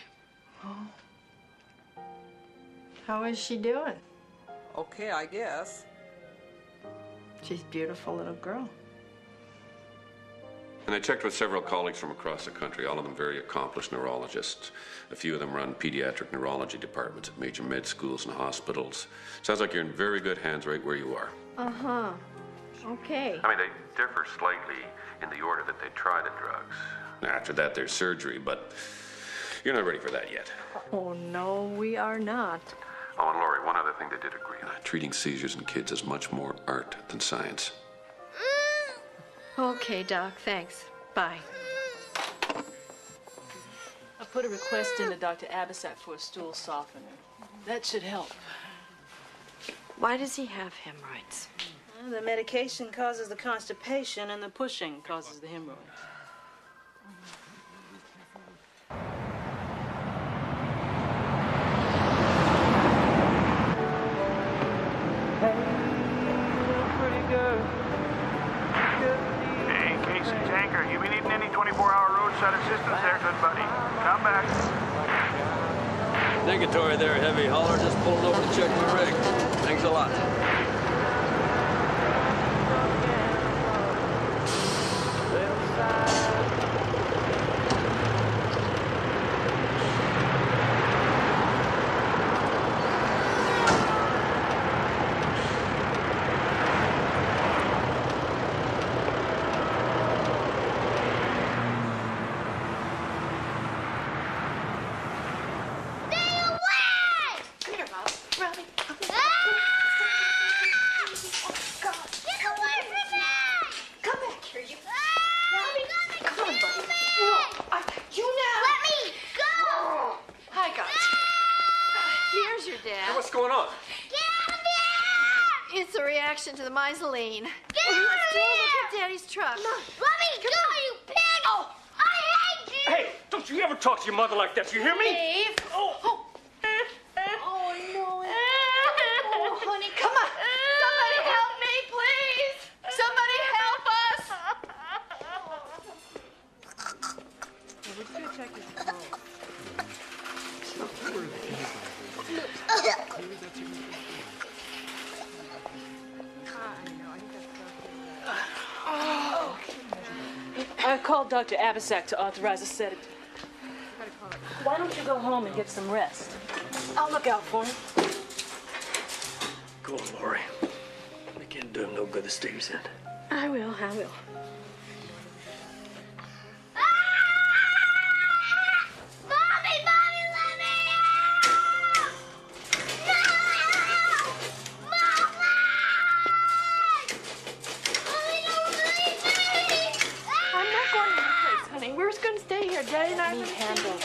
Speaker 14: Oh. How is she doing?
Speaker 22: Okay, I guess.
Speaker 14: She's a beautiful little girl.
Speaker 2: And I checked with several colleagues from across the country, all of them very accomplished neurologists. A few of them run pediatric neurology departments at major med schools and hospitals. Sounds like you're in very good hands right where you are.
Speaker 14: Uh-huh. Okay.
Speaker 2: I mean, they differ slightly in the order that they try the drugs. After that, there's surgery, but you're not ready for that yet.
Speaker 14: Oh, no, we are not.
Speaker 2: Oh, and Laurie, one other thing they did agree on. Treating seizures in kids is much more art than science.
Speaker 14: Okay, Doc, thanks. Bye.
Speaker 20: put a request in to Dr. Abisak for a stool softener. That should help.
Speaker 14: Why does he have hemorrhoids?
Speaker 20: Well, the medication causes the constipation and the pushing causes the hemorrhoids.
Speaker 1: Hey, Casey Tanker, you been needing any 24-hour roadside assistance there, good buddy? Come back.
Speaker 7: Negatory there, heavy hauler. Just pulling over to check the rig. Thanks a lot.
Speaker 8: To the Misaline.
Speaker 5: Get out of here!
Speaker 8: Look at Daddy's truck.
Speaker 5: Let me go, you pig! Oh, I hate you!
Speaker 7: Hey, don't you ever talk to your mother like that, you hear me?
Speaker 8: Dave. Oh, no. Oh, honey, come on. Somebody help me, please. Somebody help us.
Speaker 21: We're just gonna check his pulse.
Speaker 20: I called Dr. Abisak to authorize a sedative. Why don't you go home and get some rest? I'll look out for him.
Speaker 7: Go on, Lori. We can't do him no good, the state he's in.
Speaker 14: I will.
Speaker 8: Daddy and I
Speaker 20: need handles.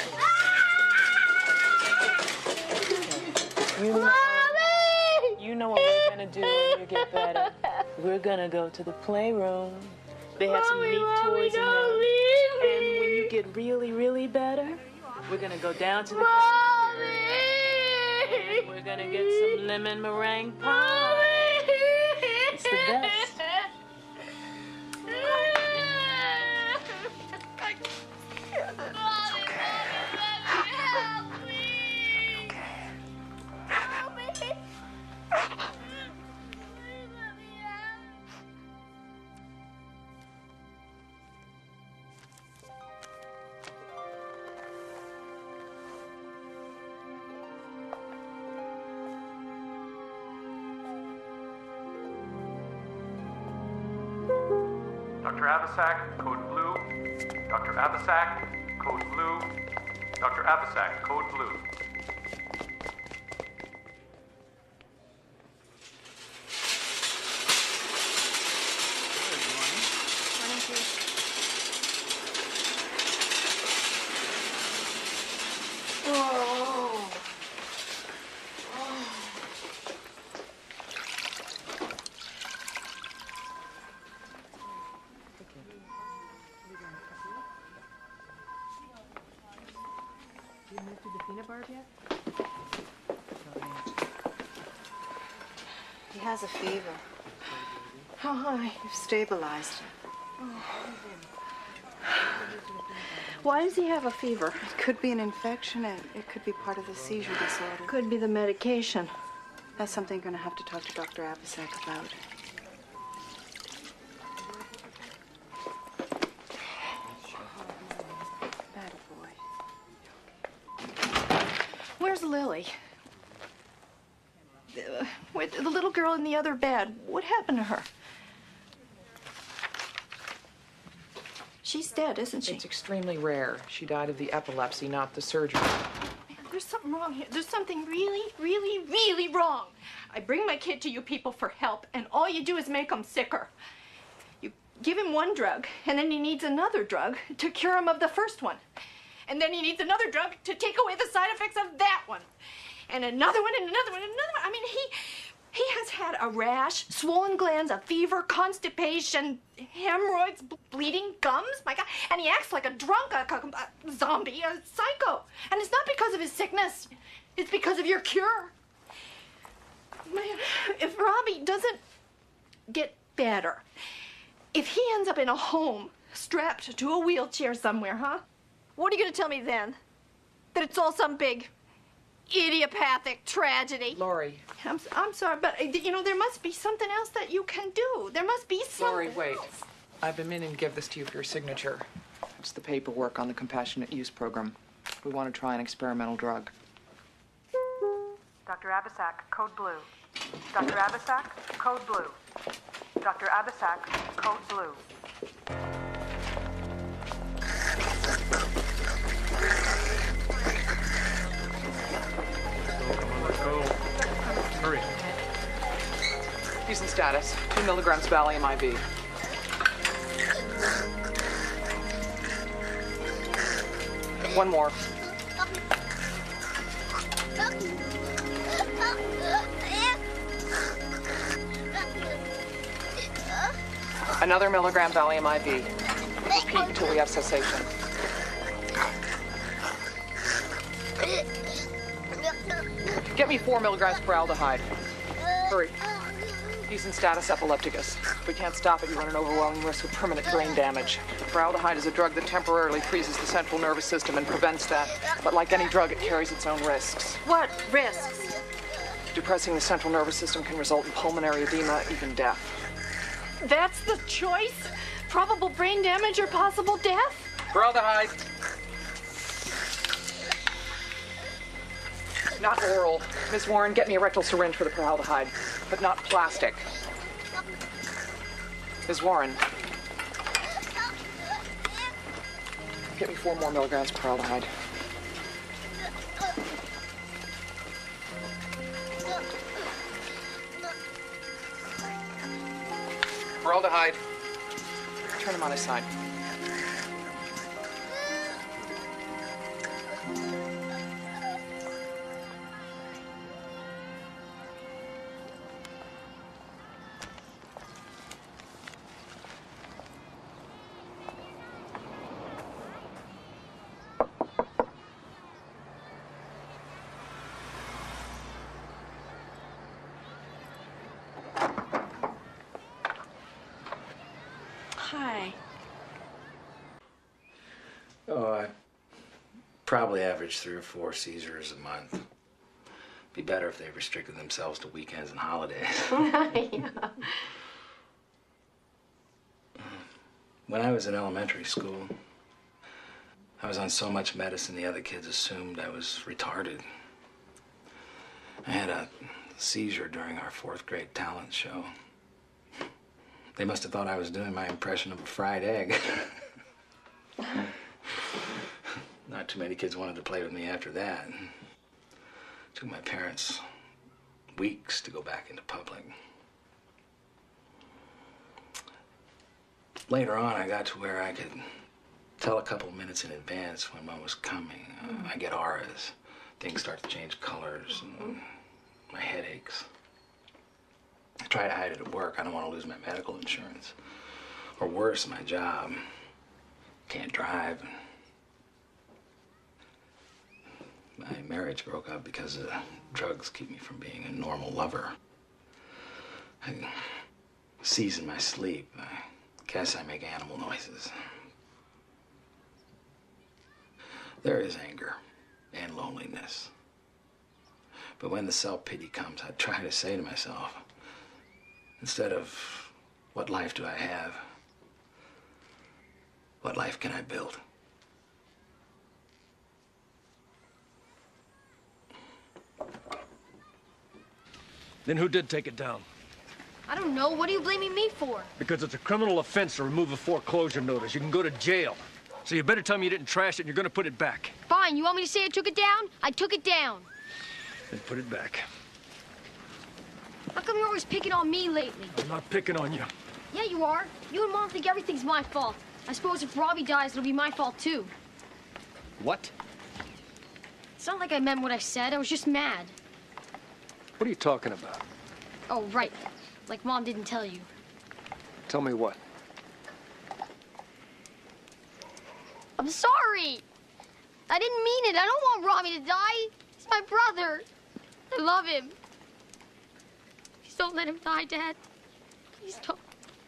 Speaker 20: You know what we're gonna do when you get better. We're gonna go to the playroom. They have some neat toys in there. And when you get really, really better, we're gonna go down to the cafeteria. And we're gonna get some lemon meringue pie. It's the best.
Speaker 1: Dr. Abisak, code blue. Dr. Abisak, code blue. Dr. Abisak, code blue.
Speaker 9: He has a fever.
Speaker 14: How high?
Speaker 9: You've stabilized him.
Speaker 14: Why does he have a fever?
Speaker 9: It could be an infection, and it could be part of the seizure disorder.
Speaker 14: Could be the medication.
Speaker 9: That's something you're going to have to talk to Dr. Abisak about.
Speaker 8: Where's Lily? The little girl in the other bed. What happened to her? She's dead, isn't she?
Speaker 21: It's extremely rare. She died of the epilepsy, not the surgery.
Speaker 8: Man, there's something wrong here. There's something really, really, really wrong. I bring my kid to you people for help, and all you do is make him sicker. You give him one drug, and then he needs another drug to cure him of the first one. And then he needs another drug to take away the side effects of that one. And another one, and another one, and another one. I mean, he has had a rash, swollen glands, a fever, constipation, hemorrhoids, bleeding gums. My God. And he acts like a drunk, a zombie, a psycho. And it's not because of his sickness. It's because of your cure. Man, if Robbie doesn't get better, if he ends up in a home strapped to a wheelchair somewhere, huh? What are you going to tell me then? That it's all some big idiopathic tragedy?
Speaker 21: Lori.
Speaker 8: I'm sorry, but, you know, there must be something else that you can do. There must be something
Speaker 21: Lori, wait.
Speaker 8: else.
Speaker 21: I've been meaning to give this to you for your signature. It's the paperwork on the compassionate use program. We want to try an experimental drug.
Speaker 10: Dr. Abasak, code blue. Dr. Abasak, code blue. Dr. Abasak, code blue.
Speaker 19: Let's go. Hurry.
Speaker 21: He's in status. 2 milligrams Valium IV. One more. Another milligram Valium IV. Repeat until we have cessation. Get me 4 milligrams foraldehyde. Hurry. He's in status epilepticus. If we can't stop it, you run an overwhelming risk of permanent brain damage. Foraldehyde is a drug that temporarily freezes the central nervous system and prevents that. But like any drug, it carries its own risks.
Speaker 8: What risks?
Speaker 21: Depressing the central nervous system can result in pulmonary edema, even death.
Speaker 8: That's the choice? Probable brain damage or possible death?
Speaker 21: Foraldehyde. Not oral. Miss Warren, get me a rectal syringe for the foraldehyde, but not plastic. Miss Warren. Get me 4 more milligrams of foraldehyde. Foraldehyde. Turn him on his side.
Speaker 14: Hi.
Speaker 16: Oh, I probably average 3 or 4 seizures a month. Be better if they restricted themselves to weekends and holidays.
Speaker 14: Yeah.
Speaker 16: When I was in elementary school, I was on so much medicine the other kids assumed I was retarded. I had a seizure during our 4th grade talent show. They must have thought I was doing my impression of a fried egg. Not too many kids wanted to play with me after that. It took my parents weeks to go back into public. Later on, I got to where I could tell a couple minutes in advance when one was coming. I get auras. Things start to change colors, and my head aches. I try to hide it at work. I don't want to lose my medical insurance. Or worse, my job. Can't drive. My marriage broke up because drugs keep me from being a normal lover. I seize in my sleep. I guess I make animal noises. There is anger and loneliness. But when the self-pity comes, I try to say to myself, instead of, what life do I have? What life can I build?
Speaker 7: Then who did take it down?
Speaker 5: I don't know. What are you blaming me for?
Speaker 7: Because it's a criminal offense to remove a foreclosure notice. You can go to jail. So you better tell me you didn't trash it and you're going to put it back.
Speaker 5: Fine. You want me to say I took it down? I took it down.
Speaker 7: Then put it back.
Speaker 5: How come you're always picking on me lately?
Speaker 7: I'm not picking on you.
Speaker 5: Yeah, you are. You and Mom think everything's my fault. I suppose if Robbie dies, it'll be my fault, too.
Speaker 7: What?
Speaker 5: It's not like I meant what I said. I was just mad.
Speaker 7: What are you talking about?
Speaker 5: Oh, right. Like Mom didn't tell you.
Speaker 7: Tell me what?
Speaker 5: I'm sorry. I didn't mean it. I don't want Robbie to die. He's my brother. I love him. Please don't let him die, Dad. Please don't.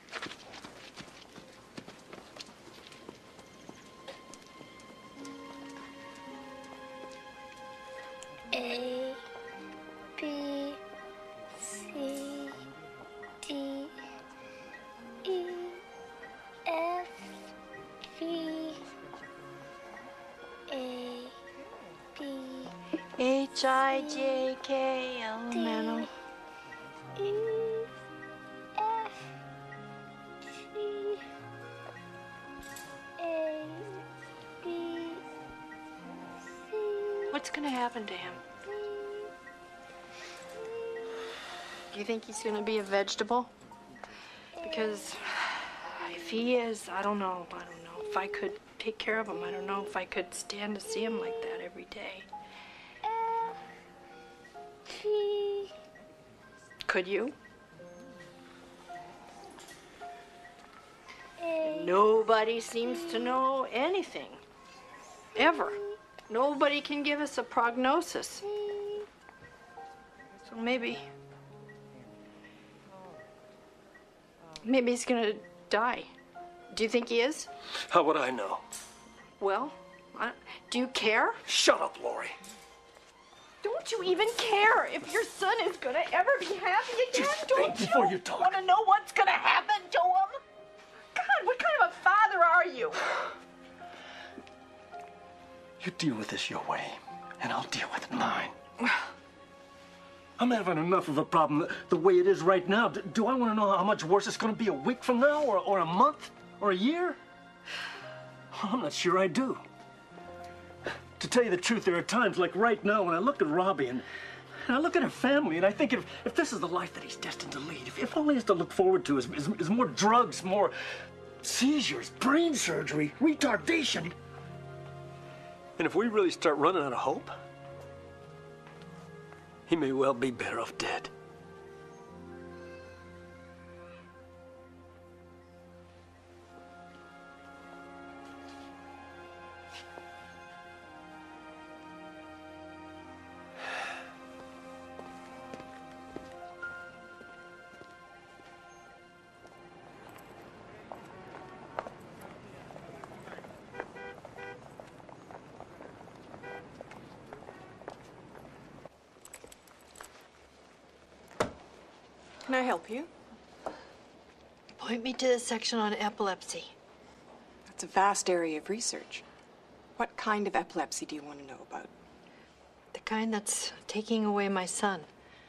Speaker 4: A, B, C, D, E, F, V, A, B,
Speaker 14: H, I, J, K, L, M, N, O.
Speaker 4: E, F, G, A, B, C.
Speaker 14: What's gonna happen to him? Do you think he's gonna be a vegetable? Because if he is, I don't know. If I could take care of him, I don't know if I could stand to see him like that every day. Could you? And nobody seems to know anything. Ever. Nobody can give us a prognosis. So maybe he's gonna die. Do you think he is?
Speaker 7: How would I know?
Speaker 14: Well, do you care?
Speaker 7: Shut up, Lori.
Speaker 8: Don't you even care if your son is gonna ever be happy again? Don't
Speaker 7: before you talk.
Speaker 8: want to know what's gonna happen to him? God, what kind of a father are you?
Speaker 7: You deal with this your way, and I'll deal with it mine. I'm having enough of a problem the way it is right now. Do I want to know how much worse it's going to be a week from now, or a month, or a year? I'm not sure I do. To tell you the truth, there are times, like right now, when I look at Robbie and I look at her family, and I think if this is the life that he's destined to lead, if all he has to look forward to is more drugs, more seizures, brain surgery, retardation, and if we really start running out of hope, he may well be better off dead.
Speaker 14: Can I help you? Point me to the section on epilepsy.
Speaker 9: That's a vast area of research. What kind of epilepsy do you want to know about?
Speaker 14: The kind that's taking away my son.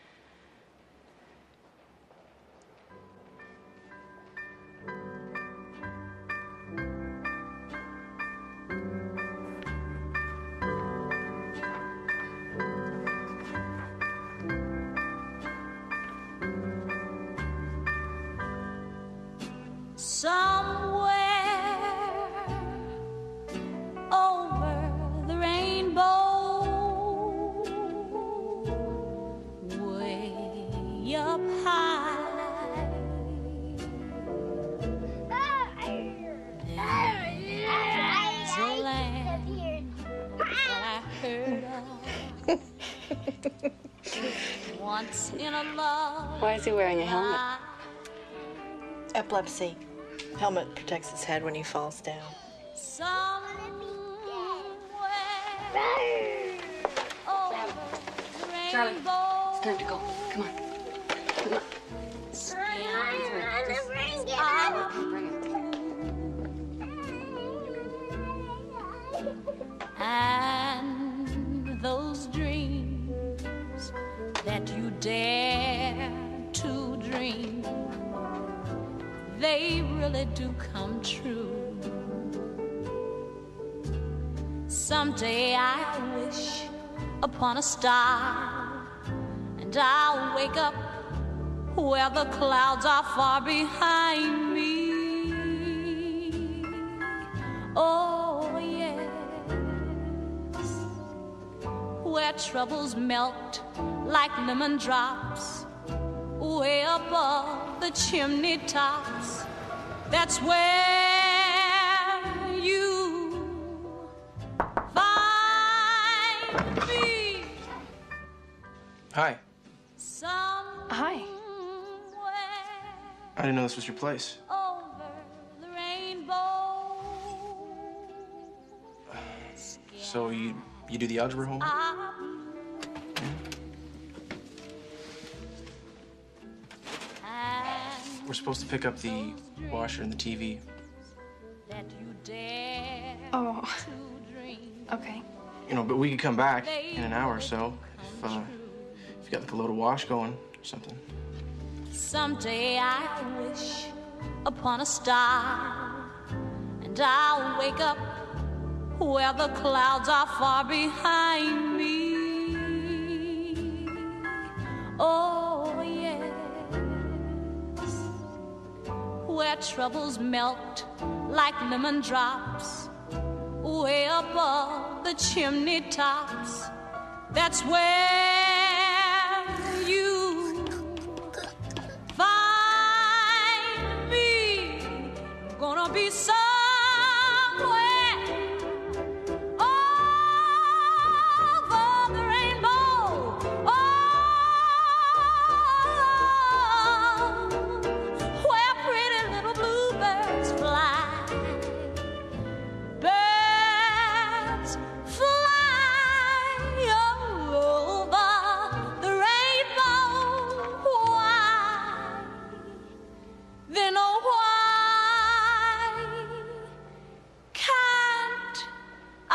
Speaker 6: Somewhere over the rainbow, way up high, there's a land that I heard of once in a love.
Speaker 14: Why is he wearing a helmet? Epilepsy. Helmet protects his head when he falls down.
Speaker 22: Charlie, it's time to go. Come on. Come on.
Speaker 6: And those dreams that you dare to dream, they really do come true. Someday I wish upon a star, and I'll wake up where the clouds are far behind me. Oh, yes. troubles melt like lemon drops way above the chimney tops. That's where you find me.
Speaker 3: Hi.
Speaker 8: Hi.
Speaker 3: I didn't know this was your place.
Speaker 6: The rainbow.
Speaker 3: So you do the algebra homework? We're supposed to pick up the washer and the TV.
Speaker 8: Oh. Okay.
Speaker 3: You know, but we could come back in an hour or so if you got like a load of wash going or something.
Speaker 6: Someday I wish upon a star, and I'll wake up where the clouds are far behind me. Oh, yes, where troubles melt like lemon drops way above the chimney tops. That's where you find me. Gonna be somewhere over the rainbow. Oh, where pretty little bluebirds fly. Birds fly over the rainbow. Why? Then oh, why can't I?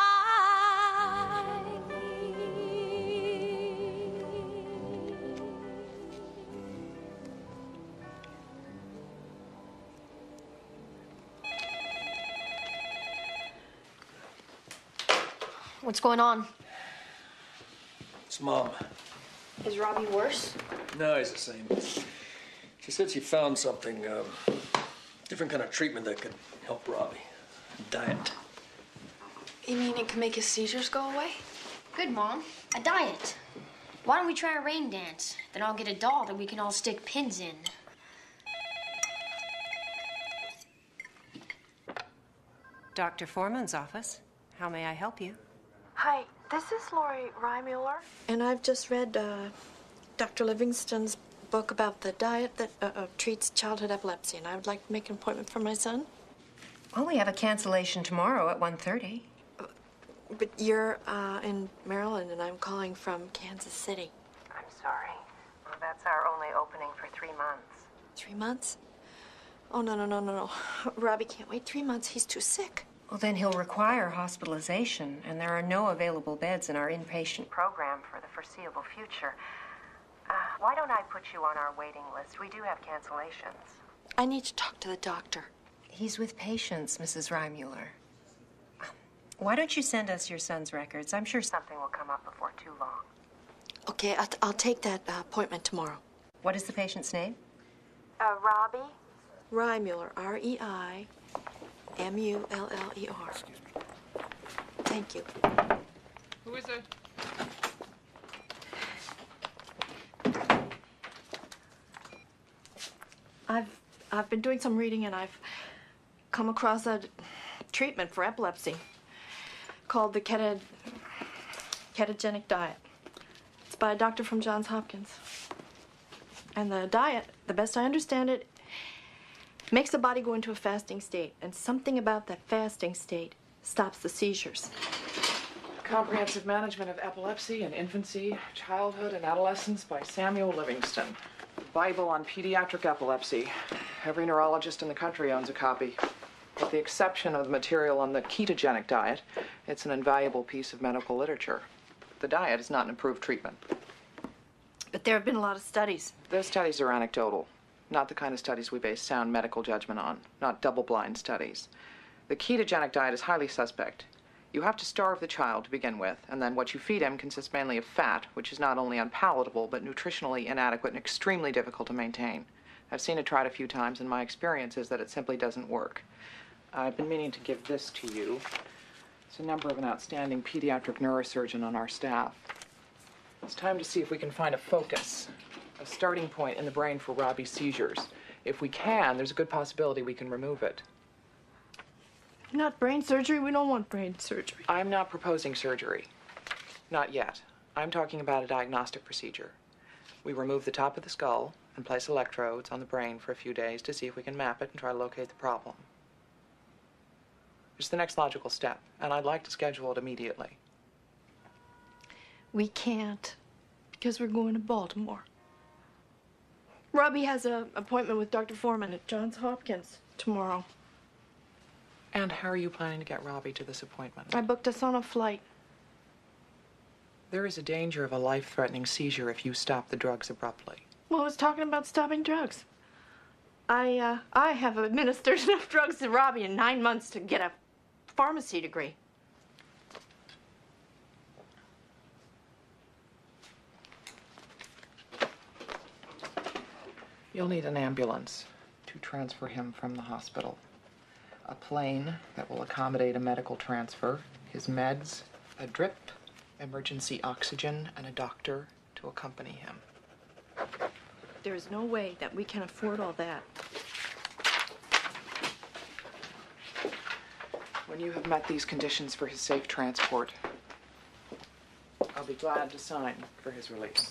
Speaker 5: What's going on?
Speaker 7: It's Mom.
Speaker 5: Is Robbie worse?
Speaker 7: No, he's the same. She said she found something, different kind of treatment that could help Robbie. Diet.
Speaker 12: You mean it can make his seizures go away?
Speaker 5: Good, Mom. A diet. Why don't we try a rain dance? Then I'll get a doll that we can all stick pins in.
Speaker 11: Dr. Foreman's office. How may I help you?
Speaker 14: Hi, this is Lori Reimuller. And I've just read Dr. Livingston's book about the diet that treats childhood epilepsy, and I would like to make an appointment for my son.
Speaker 11: Well, we have a cancellation tomorrow at 1:30.
Speaker 14: But you're in Maryland, and I'm calling from Kansas City.
Speaker 17: I'm sorry. Well, that's our only opening for 3 months.
Speaker 14: 3 months? Oh, no. Robbie can't wait 3 months. He's too sick.
Speaker 11: Well, then he'll require hospitalization, and there are no available beds in our inpatient
Speaker 17: Program for the foreseeable future. Why don't I put you on our waiting list? We do have cancellations.
Speaker 14: I need to talk to the doctor.
Speaker 11: He's with patients, Mrs. Reimuller. Why don't you send us your son's records? I'm sure
Speaker 17: Something will come up before too long.
Speaker 14: Okay, I'll take that appointment tomorrow.
Speaker 11: What is the patient's name?
Speaker 17: Robbie?
Speaker 14: Reimuller, Reimuller. Thank you.
Speaker 21: Who is it?
Speaker 14: I've been doing some reading, and I've come across a treatment for epilepsy called the ketogenic diet. It's by a doctor from Johns Hopkins. And the diet, the best I understand it, makes the body go into a fasting state, and something about that fasting state stops the seizures.
Speaker 21: Comprehensive Management of Epilepsy in Infancy, Childhood, and Adolescence by Samuel Livingston. Bible on Pediatric Epilepsy. Every neurologist in the country owns a copy. With the exception of the material on the ketogenic diet, it's an invaluable piece of medical literature. The diet is not an approved treatment.
Speaker 14: But there have been a lot of studies.
Speaker 21: Those studies are anecdotal, not the kind of studies we base sound medical judgment on, not double-blind studies. The ketogenic diet is highly suspect. You have to starve the child to begin with, and then what you feed him consists mainly of fat, which is not only unpalatable, but nutritionally inadequate and extremely difficult to maintain. I've seen it tried a few times, and my experience is that it simply doesn't work. I've been meaning to give this to you. It's a number of an outstanding pediatric neurosurgeon on our staff. It's time to see if we can find a focus, a starting point in the brain for Robbie's seizures. If we can, there's a good possibility we can remove it.
Speaker 14: Not brain surgery? We don't want brain surgery.
Speaker 21: I'm not proposing surgery. Not yet. I'm talking about a diagnostic procedure. We remove the top of the skull and place electrodes on the brain for a few days to see if we can map it and try to locate the problem. It's the next logical step, and I'd like to schedule it immediately.
Speaker 14: We can't, because we're going to Baltimore. Robbie has an appointment with Dr. Foreman at Johns Hopkins tomorrow.
Speaker 21: And how are you planning to get Robbie to this appointment?
Speaker 14: I booked us on a flight.
Speaker 21: There is a danger of a life-threatening seizure if you stop the drugs abruptly.
Speaker 14: Well, I was talking about stopping drugs. I have administered enough drugs to Robbie in 9 months to get a pharmacy degree.
Speaker 21: You'll need an ambulance to transfer him from the hospital. A plane that will accommodate a medical transfer, his meds, a drip, emergency oxygen, and a doctor to accompany him.
Speaker 14: There is no way that we can afford all that.
Speaker 21: When you have met these conditions for his safe transport, I'll be glad to sign for his release.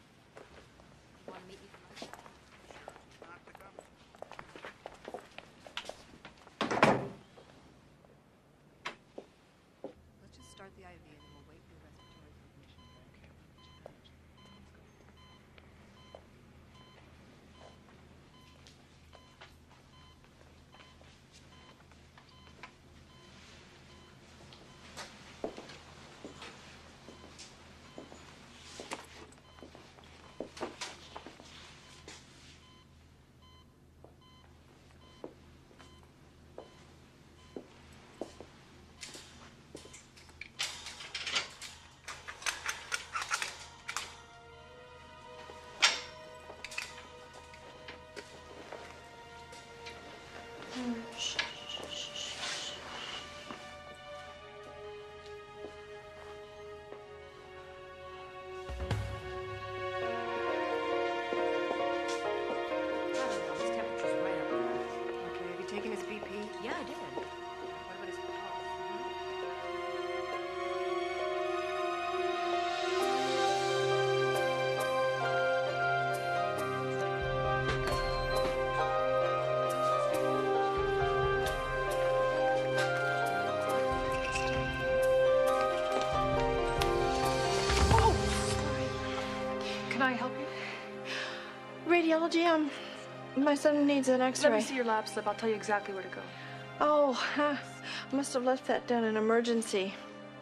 Speaker 14: Radiology, my son needs an X-ray.
Speaker 12: Let me see your lab slip. I'll tell you exactly where to go.
Speaker 14: Oh, I must have left that down in emergency.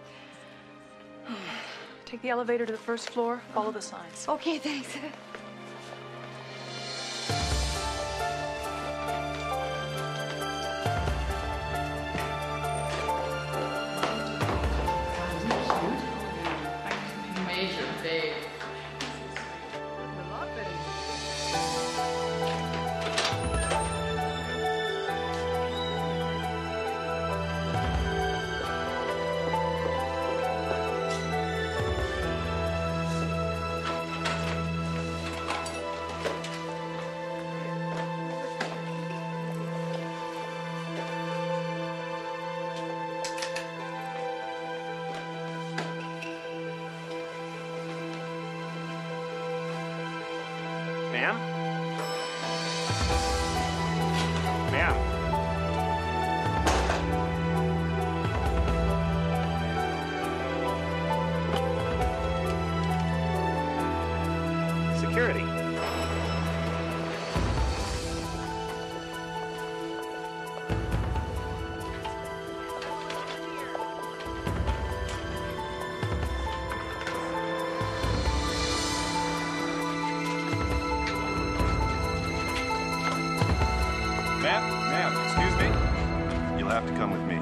Speaker 12: Take the elevator to the first floor. Follow the signs.
Speaker 14: Okay, thanks.
Speaker 21: Major babe.
Speaker 1: Ma'am? Ma'am? Security. Ma'am, excuse me. You'll have to come with me.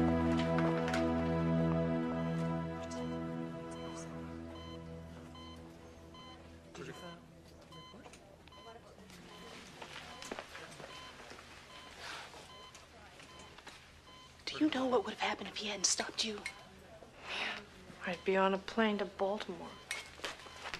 Speaker 12: Do you know what would have happened if he hadn't stopped you?
Speaker 14: I'd be on a plane to Baltimore.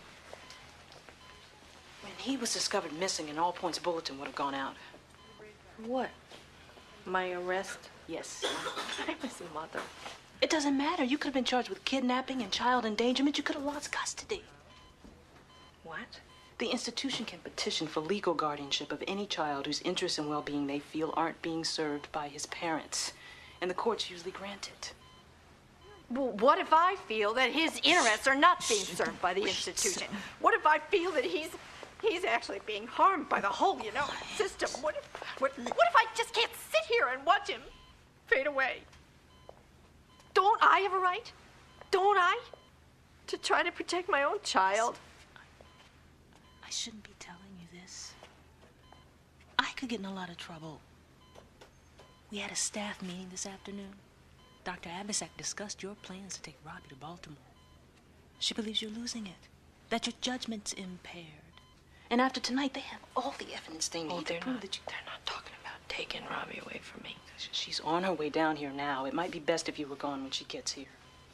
Speaker 20: he was discovered missing, an all-points bulletin would have gone out.
Speaker 14: What? My arrest?
Speaker 20: Yes.
Speaker 14: I'm his mother.
Speaker 20: It doesn't matter. You could have been charged with kidnapping and child endangerment. You could have lost custody.
Speaker 14: What?
Speaker 20: The institution can petition for legal guardianship of any child whose interests and well-being they feel aren't being served by his parents. And the courts usually grant it.
Speaker 8: Well, what if I feel that his interests are not being served by the institution? What if I feel that he's actually being harmed by the whole, system? What if I just can't sit here and watch him fade away? Don't I have a right? Don't I? To try to protect my own child?
Speaker 20: I shouldn't be telling you this. I could get in a lot of trouble. We had a staff meeting this afternoon. Dr. Abisak discussed your plans to take Robbie to Baltimore. She believes you're losing it, that your judgment's impaired. And after tonight, they have all the evidence they need to prove that you...
Speaker 14: They're not talking about taking Robbie away from me.
Speaker 20: She's on her way down here now. It might be best if you were gone when she gets here.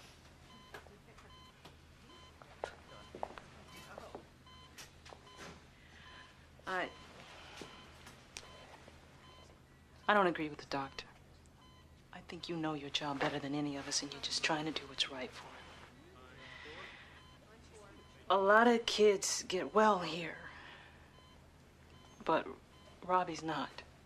Speaker 20: I don't agree with the doctor. I think you know your child better than any of us, and you're just trying to do what's right for him. A lot of kids get well here, but Robbie's not.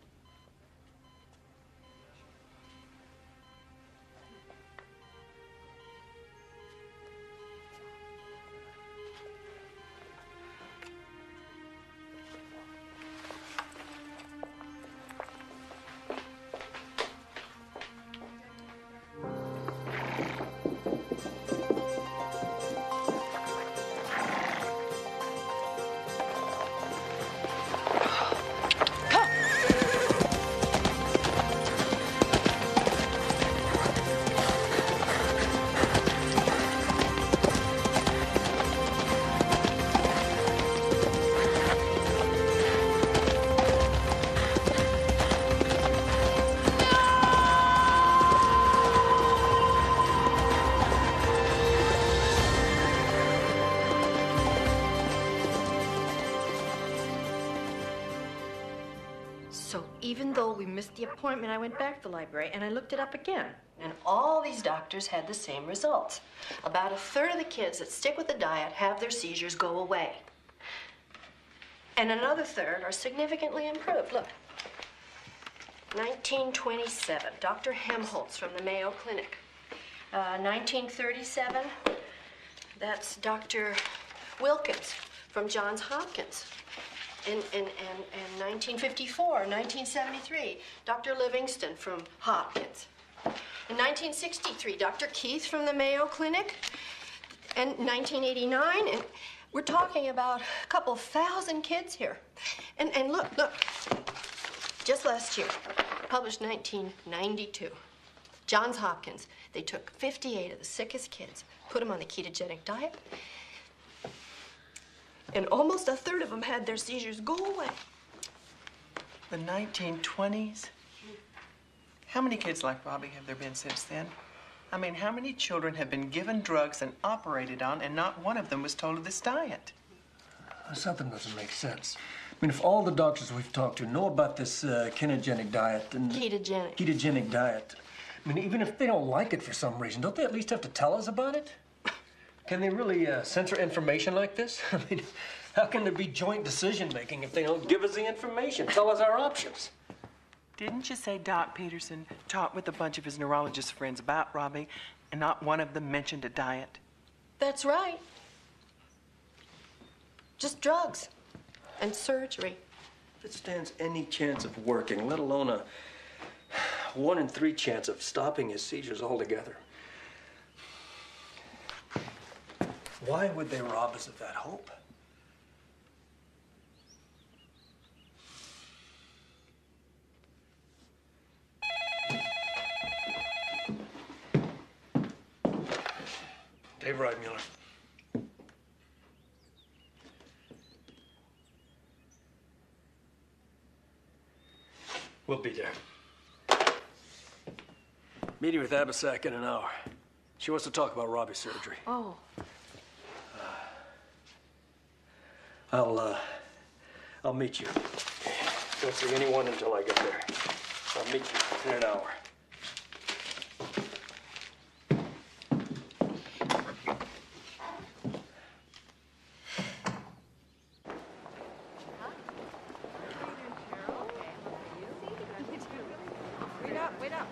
Speaker 8: Even though we missed the appointment, I went back to the library and I looked it up again.
Speaker 15: And all these doctors had the same results. About a third of the kids that stick with the diet have their seizures go away. And another third are significantly improved. Look, 1927, Dr. Helmholtz from the Mayo Clinic. 1937, that's Dr. Wilkins from Johns Hopkins. In 1954, 1973, Dr. Livingston from Hopkins. In 1963, Dr. Keith from the Mayo Clinic. And 1989, and we're talking about a couple thousand kids here. And look, just last year, published 1992, Johns Hopkins, they took 58 of the sickest kids, put them on the ketogenic diet, and almost a third of them had their seizures go away.
Speaker 3: The 1920s? How many kids like Robbie have there been since then? I mean, how many children have been given drugs and operated on, and not one of them was told of this diet?
Speaker 7: Something doesn't make sense. I mean, if all the doctors we've talked to know about this ketogenic diet and... Ketogenic diet. I mean, even if they don't like it for some reason, don't they at least have to tell us about it? Can they really censor information like this? I mean, how can there be joint decision-making if they don't give us the information, tell us our options?
Speaker 3: Didn't you say Doc Peterson talked with a bunch of his neurologist friends about Robbie, and not one of them mentioned a diet?
Speaker 15: That's right. Just drugs and surgery.
Speaker 7: If it stands any chance of working, let alone a 1 in 3 chance of stopping his seizures altogether. Why would they rob us of that hope? Dave Reimüller. We'll be there. Meeting with Abisak in an hour. She wants to talk about Robbie's surgery.
Speaker 8: Oh.
Speaker 7: I'll meet you. Don't see anyone until I get there. I'll meet you in an hour.
Speaker 8: Wait up.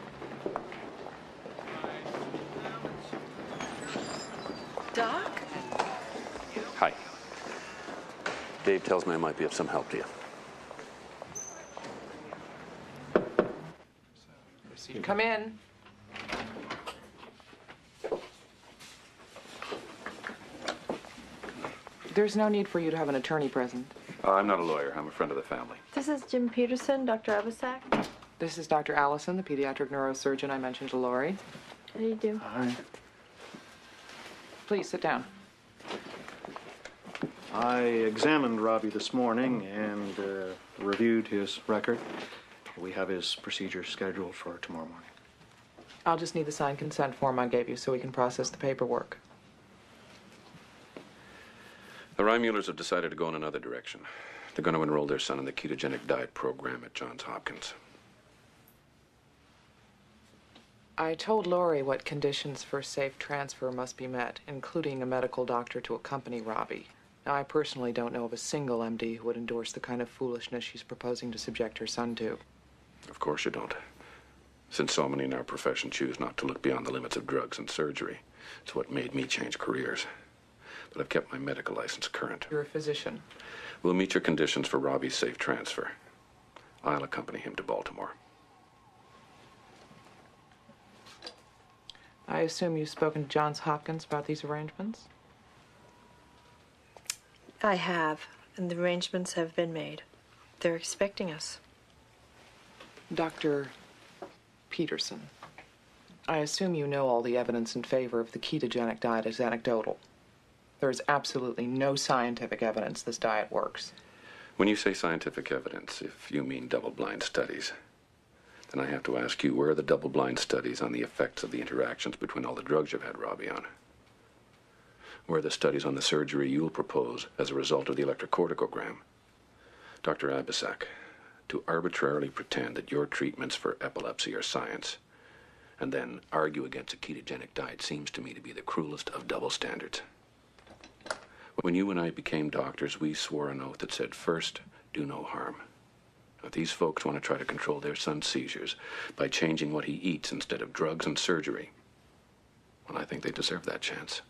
Speaker 2: Doc? Hi. Dave tells me I might be of some help to you.
Speaker 21: Come in. There's no need for you to have an attorney present.
Speaker 2: I'm not a lawyer. I'm a friend of the family.
Speaker 14: This is Jim Peterson, Dr. Abasak.
Speaker 21: This is Dr. Allison, the pediatric neurosurgeon I mentioned to Lori.
Speaker 14: How do you do?
Speaker 13: Hi.
Speaker 21: Please sit down.
Speaker 13: I examined Robbie this morning and reviewed his record. We have his procedure scheduled for tomorrow morning.
Speaker 21: I'll just need the signed consent form I gave you so we can process the paperwork.
Speaker 2: The Reimüllers have decided to go in another direction. They're going to enroll their son in the ketogenic diet program at Johns Hopkins.
Speaker 21: I told Lori what conditions for safe transfer must be met, including a medical doctor to accompany Robbie. Now, I personally don't know of a single MD who would endorse the kind of foolishness she's proposing to subject her son to.
Speaker 2: Of course you don't. Since so many in our profession choose not to look beyond the limits of drugs and surgery, it's what made me change careers. But I've kept my medical license current.
Speaker 21: You're a physician.
Speaker 2: We'll meet your conditions for Robbie's safe transfer. I'll accompany him to Baltimore.
Speaker 21: I assume you've spoken to Johns Hopkins about these arrangements?
Speaker 14: I have, and the arrangements have been made. They're expecting us.
Speaker 21: Dr. Peterson, I assume you know all the evidence in favor of the ketogenic diet is anecdotal. There is absolutely no scientific evidence this diet works.
Speaker 2: When you say scientific evidence, if you mean double-blind studies, then I have to ask you, where are the double-blind studies on the effects of the interactions between all the drugs you've had Robbie on? Where are the studies on the surgery you'll propose as a result of the electrocorticogram? Dr. Abasak, to arbitrarily pretend that your treatments for epilepsy are science and then argue against a ketogenic diet seems to me to be the cruelest of double standards. When you and I became doctors, we swore an oath that said, first, do no harm. If these folks want to try to control their son's seizures by changing what he eats instead of drugs and surgery, well, I think they deserve that chance.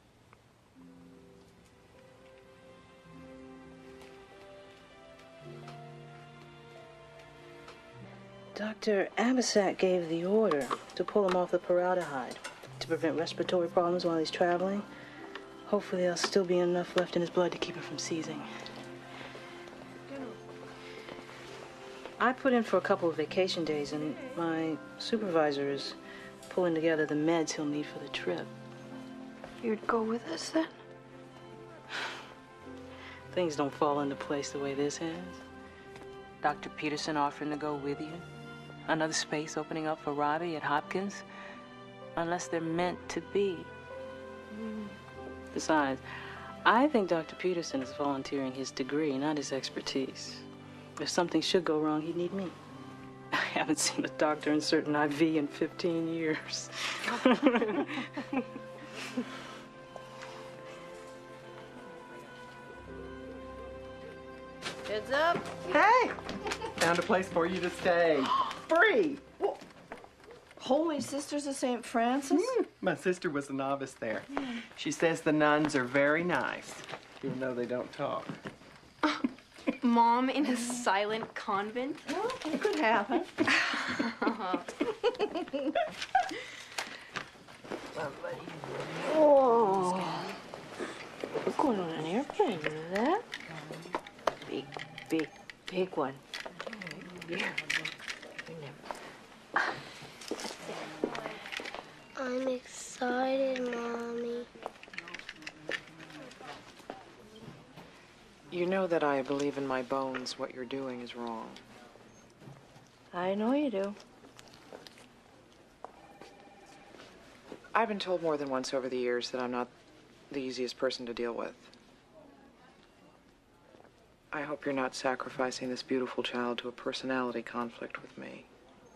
Speaker 20: Dr. Abasak gave the order to pull him off the paraldehyde to prevent respiratory problems while he's traveling. Hopefully there'll still be enough left in his blood to keep him from seizing. I put in for a couple of vacation days, and my supervisor is pulling together the meds he'll need for the trip.
Speaker 14: You'd go with us then?
Speaker 20: Things don't fall into place the way this has. Dr. Peterson offering to go with you. Another space opening up for Robbie at Hopkins. Unless they're meant to be. Besides, I think Dr. Peterson is volunteering his degree, not his expertise. If something should go wrong, he'd need me. I haven't seen a doctor insert an IV in 15 years.
Speaker 8: Heads up.
Speaker 3: Hey! Found a place for you to stay. Free!
Speaker 8: Holy Sisters of St. Francis?
Speaker 3: My sister was a novice there. She says the nuns are very nice, even though they don't talk.
Speaker 8: Mom in a silent convent?
Speaker 3: Well, it could happen.
Speaker 20: Oh, we're going on an airplane, you know that? Big one. Yeah.
Speaker 4: I'm excited, Mommy.
Speaker 21: You know that I believe in my bones what you're doing is wrong.
Speaker 14: I know you do.
Speaker 21: I've been told more than once over the years that I'm not the easiest person to deal with. I hope you're not sacrificing this beautiful child to a personality conflict with me.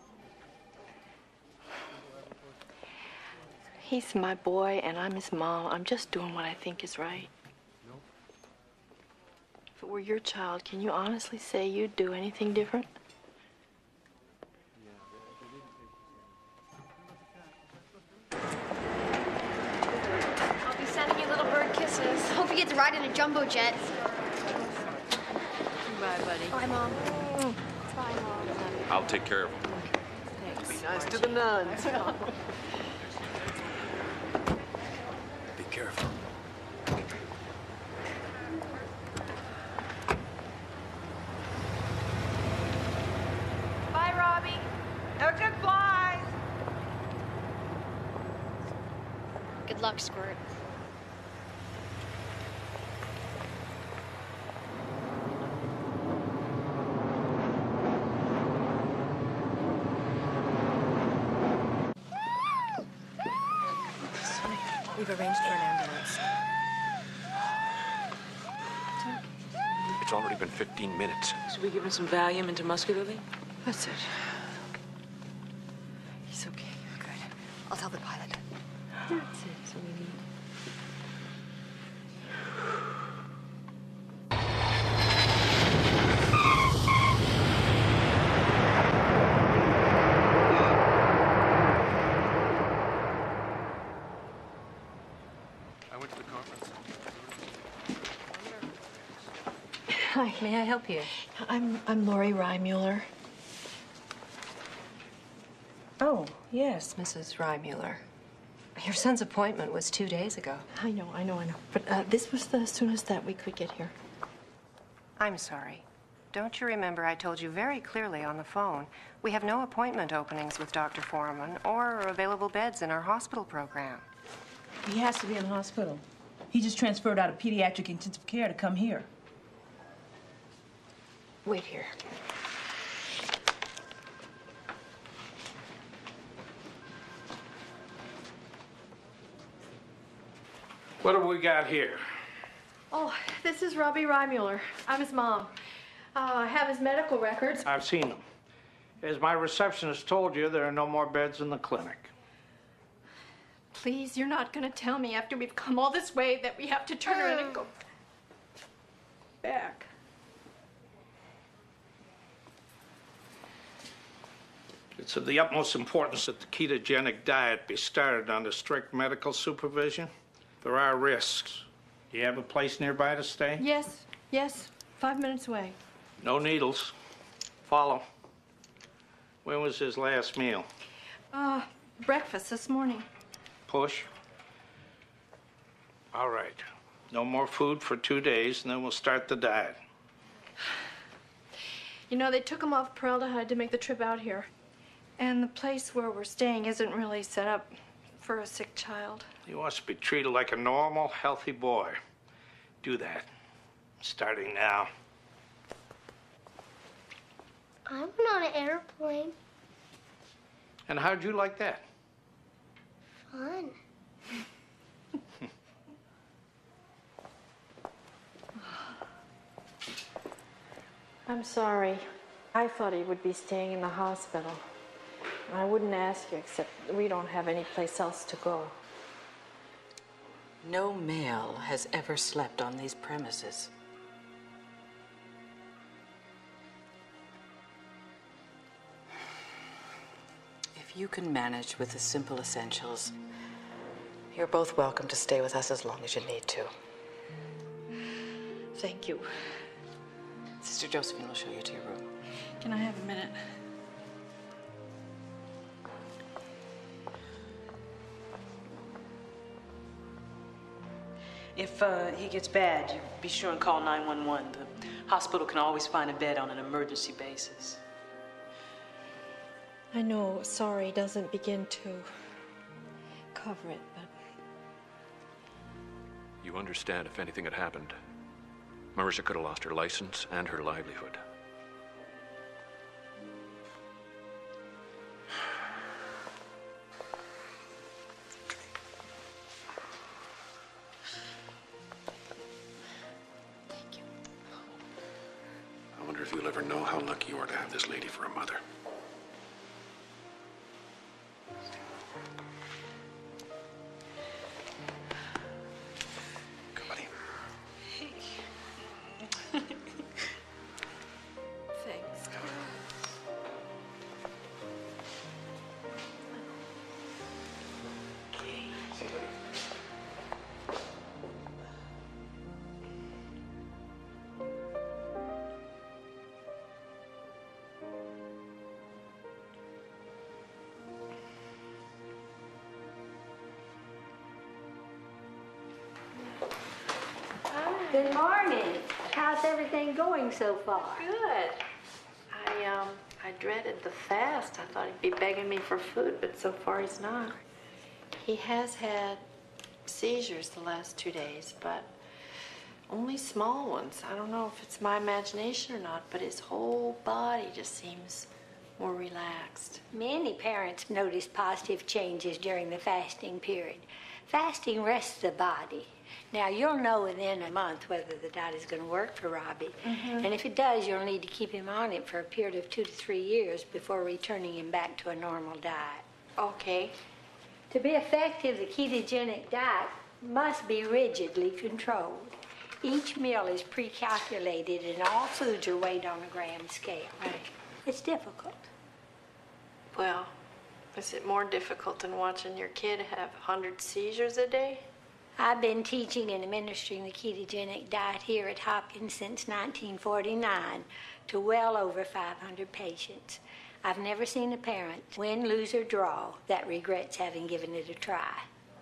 Speaker 14: He's my boy, and I'm his mom. I'm just doing what I think is right. If it were your child, can you honestly say you'd do anything different?
Speaker 5: I'll be sending you little bird kisses. Hope you get to ride in a jumbo jet.
Speaker 14: Bye, buddy.
Speaker 5: Bye, Mom. Bye, Mom.
Speaker 2: I'll take care of him.
Speaker 14: Thanks.
Speaker 22: Be nice to the nuns.
Speaker 2: Be careful.
Speaker 8: Bye, Robbie. Have a good flight.
Speaker 5: Good luck, Squirt.
Speaker 11: We've arranged for an ambulance.
Speaker 2: It's already been 15 minutes.
Speaker 20: Should we give him some Valium intramuscularly?
Speaker 22: That's it.
Speaker 11: He's okay. Good. I'll tell the pilot.
Speaker 14: That's it, sweetie.
Speaker 1: I went to the conference.
Speaker 11: Hi. May I help you?
Speaker 14: I'm Lori Reimuller.
Speaker 11: Oh, yes, Mrs. Reimuller. Your son's appointment was 2 days ago.
Speaker 14: I know. But this was the soonest that we could get here.
Speaker 11: I'm sorry. Don't you remember I told you very clearly on the phone, we have no appointment openings with Dr. Foreman or available beds in our hospital program.
Speaker 20: He has to be in the hospital. He just transferred out of pediatric intensive care to come here.
Speaker 11: Wait here.
Speaker 10: What have we got here?
Speaker 8: Oh, this is Robbie Reimuller. I'm his mom. I have his medical records.
Speaker 10: I've seen them. As my receptionist told you, there are no more beds in the clinic.
Speaker 8: Please, you're not going to tell me after we've come all this way that we have to turn around and go back.
Speaker 10: It's of the utmost importance that the ketogenic diet be started under strict medical supervision. There are risks. Do you have a place nearby to stay?
Speaker 8: Yes. 5 minutes away.
Speaker 10: No needles. Follow. When was his last meal?
Speaker 8: Breakfast this morning.
Speaker 10: Push. All right. No more food for 2 days, and then we'll start the diet.
Speaker 8: You know, they took him off paraldehyde to make the trip out here. And the place where we're staying isn't really set up for a sick child.
Speaker 10: He wants to be treated like a normal, healthy boy. Do that. Starting now.
Speaker 4: I went on an airplane.
Speaker 10: And how'd you like that?
Speaker 4: Fun.
Speaker 14: I'm sorry. I thought he would be staying in the hospital. I wouldn't ask you, except we don't have any place else to go.
Speaker 20: No male has ever slept on these premises. If you can manage with the simple essentials, you're both welcome to stay with us as long as you need to.
Speaker 14: Thank you.
Speaker 20: Sister Josephine will show you to your room.
Speaker 14: Can I have a minute?
Speaker 20: If he gets bad, you be sure and call 911. The hospital can always find a bed on an emergency basis.
Speaker 14: I know sorry doesn't begin to cover it, but...
Speaker 2: You understand if anything had happened, Marissa could have lost her license and her livelihood. if you'll ever know how lucky you are to have this lady for a mother. Come, buddy.
Speaker 14: Thanks.
Speaker 15: Good morning. How's everything going so far?
Speaker 14: Good. I dreaded the fast. I thought he'd be begging me for food, but so far he's not. He has had seizures the last 2 days, but only small ones. I don't know if it's my imagination or not, but his whole body just seems more relaxed.
Speaker 15: Many parents notice positive changes during the fasting period. Fasting rests the body. Now, you'll know within a month whether the diet is going to work for Robbie. And if it does, you'll need to keep him on it for a period of 2 to 3 years before returning him back to a normal diet.
Speaker 14: Okay.
Speaker 15: To be effective, the ketogenic diet must be rigidly controlled. Each meal is pre-calculated and all foods are weighed on a gram scale.
Speaker 14: Right.
Speaker 15: It's difficult.
Speaker 14: Well, is it more difficult than watching your kid have 100 seizures a day?
Speaker 15: I've been teaching and administering the ketogenic diet here at Hopkins since 1949 to well over 500 patients. I've never seen a parent, win, lose, or draw, that regrets having given it a try.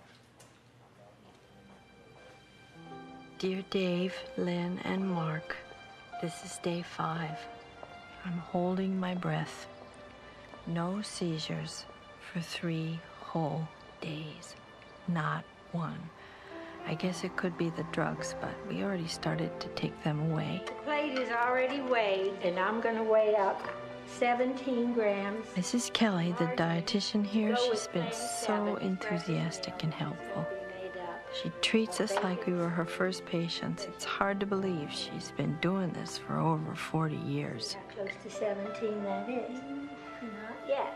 Speaker 18: Dear Dave, Lynn, and Mark, this is day 5. I'm holding my breath. No seizures for 3 whole days. Not one. I guess it could be the drugs, but we already started to take them away.
Speaker 15: The plate is already weighed, and I'm going to weigh out 17 grams.
Speaker 18: Mrs. Kelly, the dietitian here, she's been so enthusiastic and helpful. She treats us like we were her first patients. It's hard to believe she's been doing this for over 40 years.
Speaker 15: How close to 17 that is? Not yet.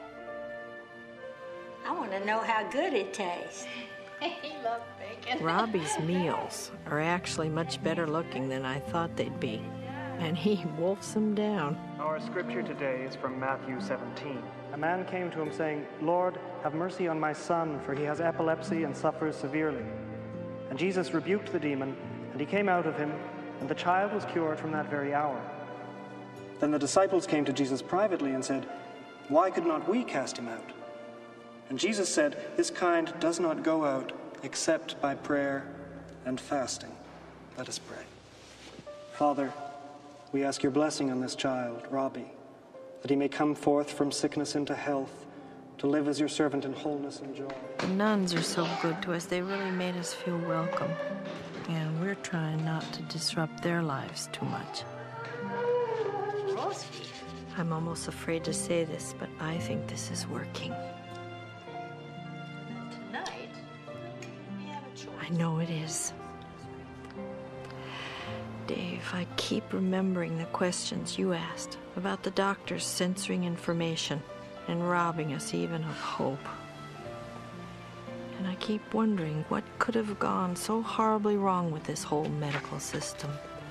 Speaker 15: I want to know how good it tastes.
Speaker 14: He loves bacon.
Speaker 18: Robbie's meals are actually much better looking than I thought they'd be, and he wolfs them down.
Speaker 19: Our scripture today is from Matthew 17. A man came to him saying, "Lord, have mercy on my son, for he has epilepsy and suffers severely." And Jesus rebuked the demon, and he came out of him, and the child was cured from that very hour. Then the disciples came to Jesus privately and said, "Why could not we cast him out?" And Jesus said, "This kind does not go out except by prayer and fasting." Let us pray. Father, we ask your blessing on this child, Robbie, that he may come forth from sickness into health, to live as your servant in wholeness and joy.
Speaker 18: The nuns are so good to us. They really made us feel welcome. And we're trying not to disrupt their lives too much. I'm almost afraid to say this, but I think this is working.
Speaker 14: Tonight, we have a choice.
Speaker 18: I know it is. Dave, I keep remembering the questions you asked about the doctors censoring information and robbing us even of hope. And I keep wondering what could have gone so horribly wrong with this whole medical system.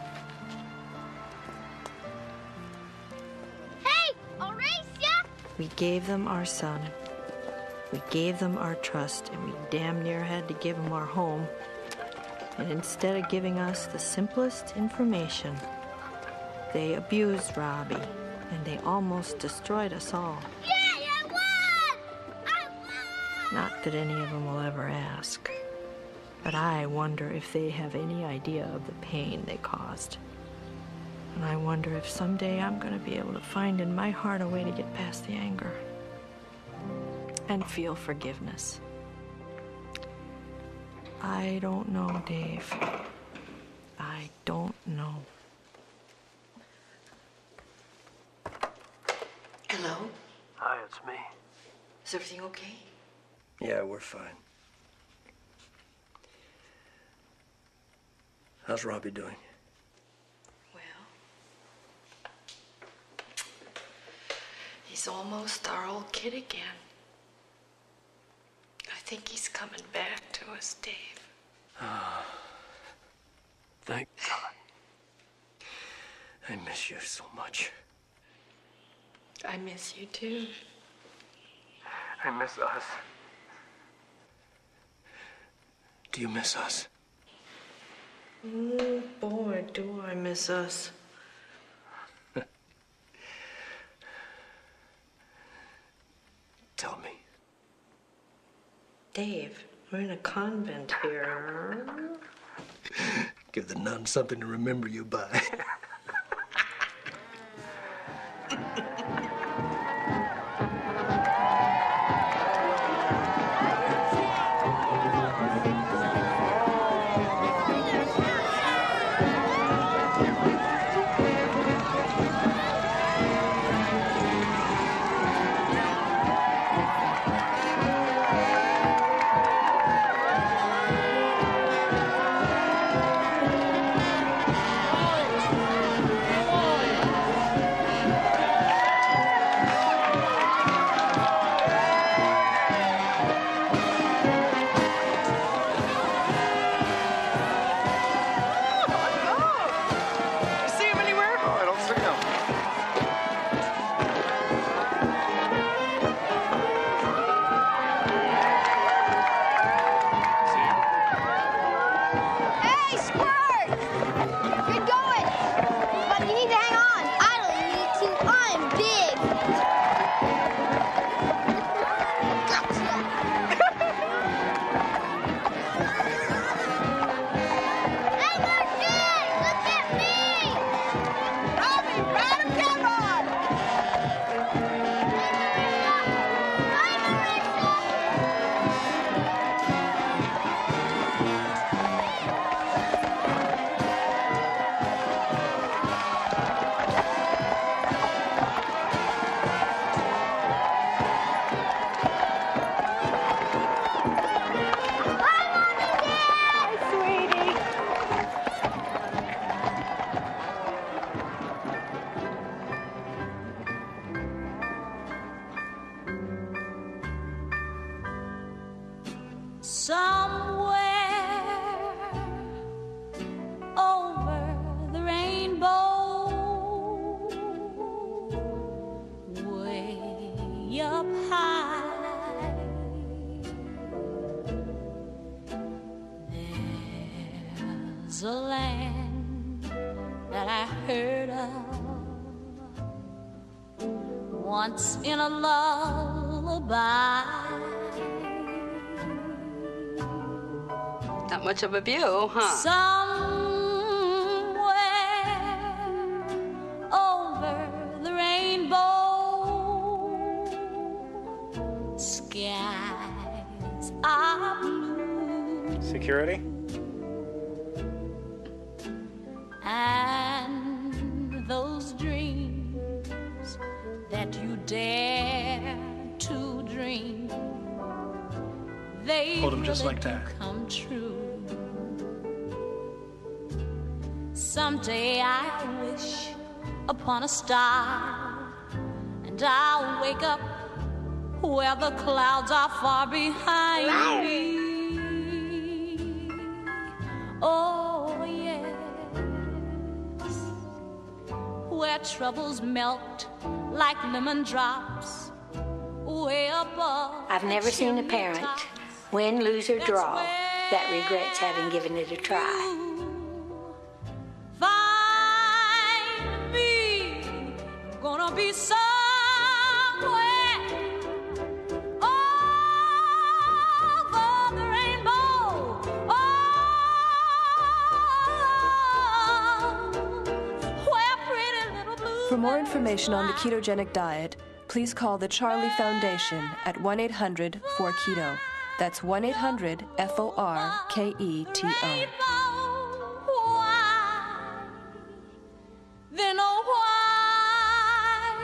Speaker 5: Hey, I'll race ya!
Speaker 18: We gave them our son. We gave them our trust, and we damn near had to give them our home. And instead of giving us the simplest information, they abused Robbie, and they almost destroyed us all.
Speaker 5: Yay, I won! I won!
Speaker 18: Not that any of them will ever ask, but I wonder if they have any idea of the pain they caused. And I wonder if someday I'm going to be able to find in my heart a way to get past the anger and feel forgiveness. I don't know, Dave. I don't know.
Speaker 15: Hello?
Speaker 19: Hi, it's me.
Speaker 15: Is everything okay?
Speaker 7: Yeah, we're fine. How's Robbie doing?
Speaker 15: Well, He's almost our old kid again. I think he's coming back to us, Dave.
Speaker 7: Oh, thank God. I miss you so much.
Speaker 15: I miss you too.
Speaker 7: I miss us. Do you miss us?
Speaker 15: Oh, boy, do I miss us.
Speaker 7: Tell me.
Speaker 15: Dave, we're in a convent here.
Speaker 7: Give the nuns something to remember you by.
Speaker 6: A land that I heard of once in a lullaby.
Speaker 22: Not much of a view, huh?
Speaker 6: Somewhere over the rainbow, skies are blue.
Speaker 19: Security?
Speaker 6: And those dreams that you dare to dream, they
Speaker 19: Hold him just like that.
Speaker 6: come true. Someday I wish upon a star, and I'll wake up where the clouds are far behind me. Oh, yes, where troubles melt like lemon drops way above.
Speaker 9: I've never seen a parent win, lose, or draw that regrets having given it a try.
Speaker 6: Find me, gonna be somewhere over the rainbow. Where pretty little blue.
Speaker 16: For more information on the ketogenic diet, please call the Charlie Foundation at 1-800-4KETO. That's 1-800-FORKETO.
Speaker 6: Then oh why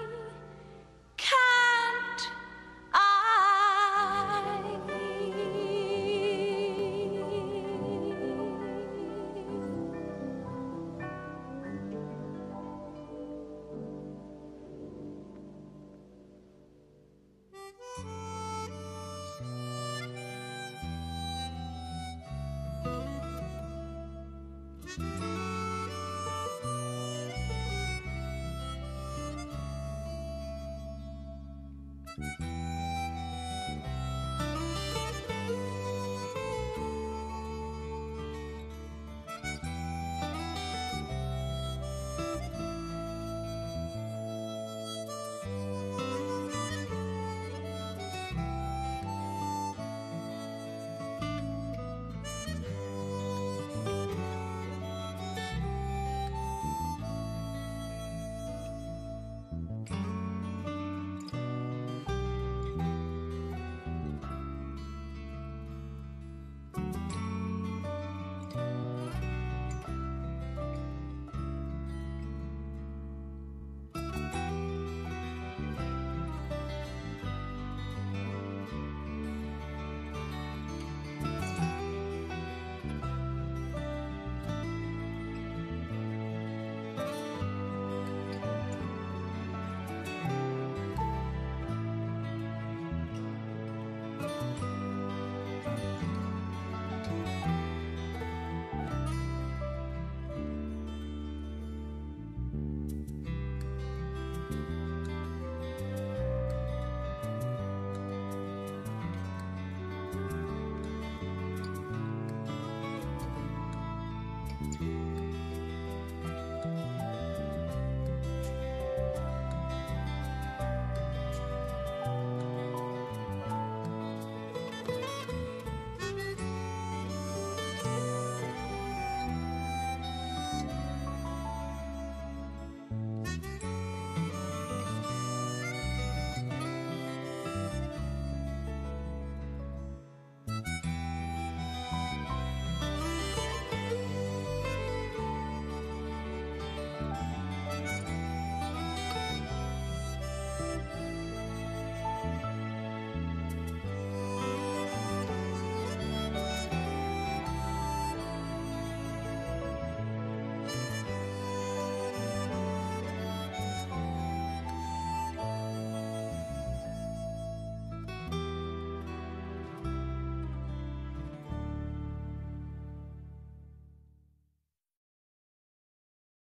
Speaker 6: can't I?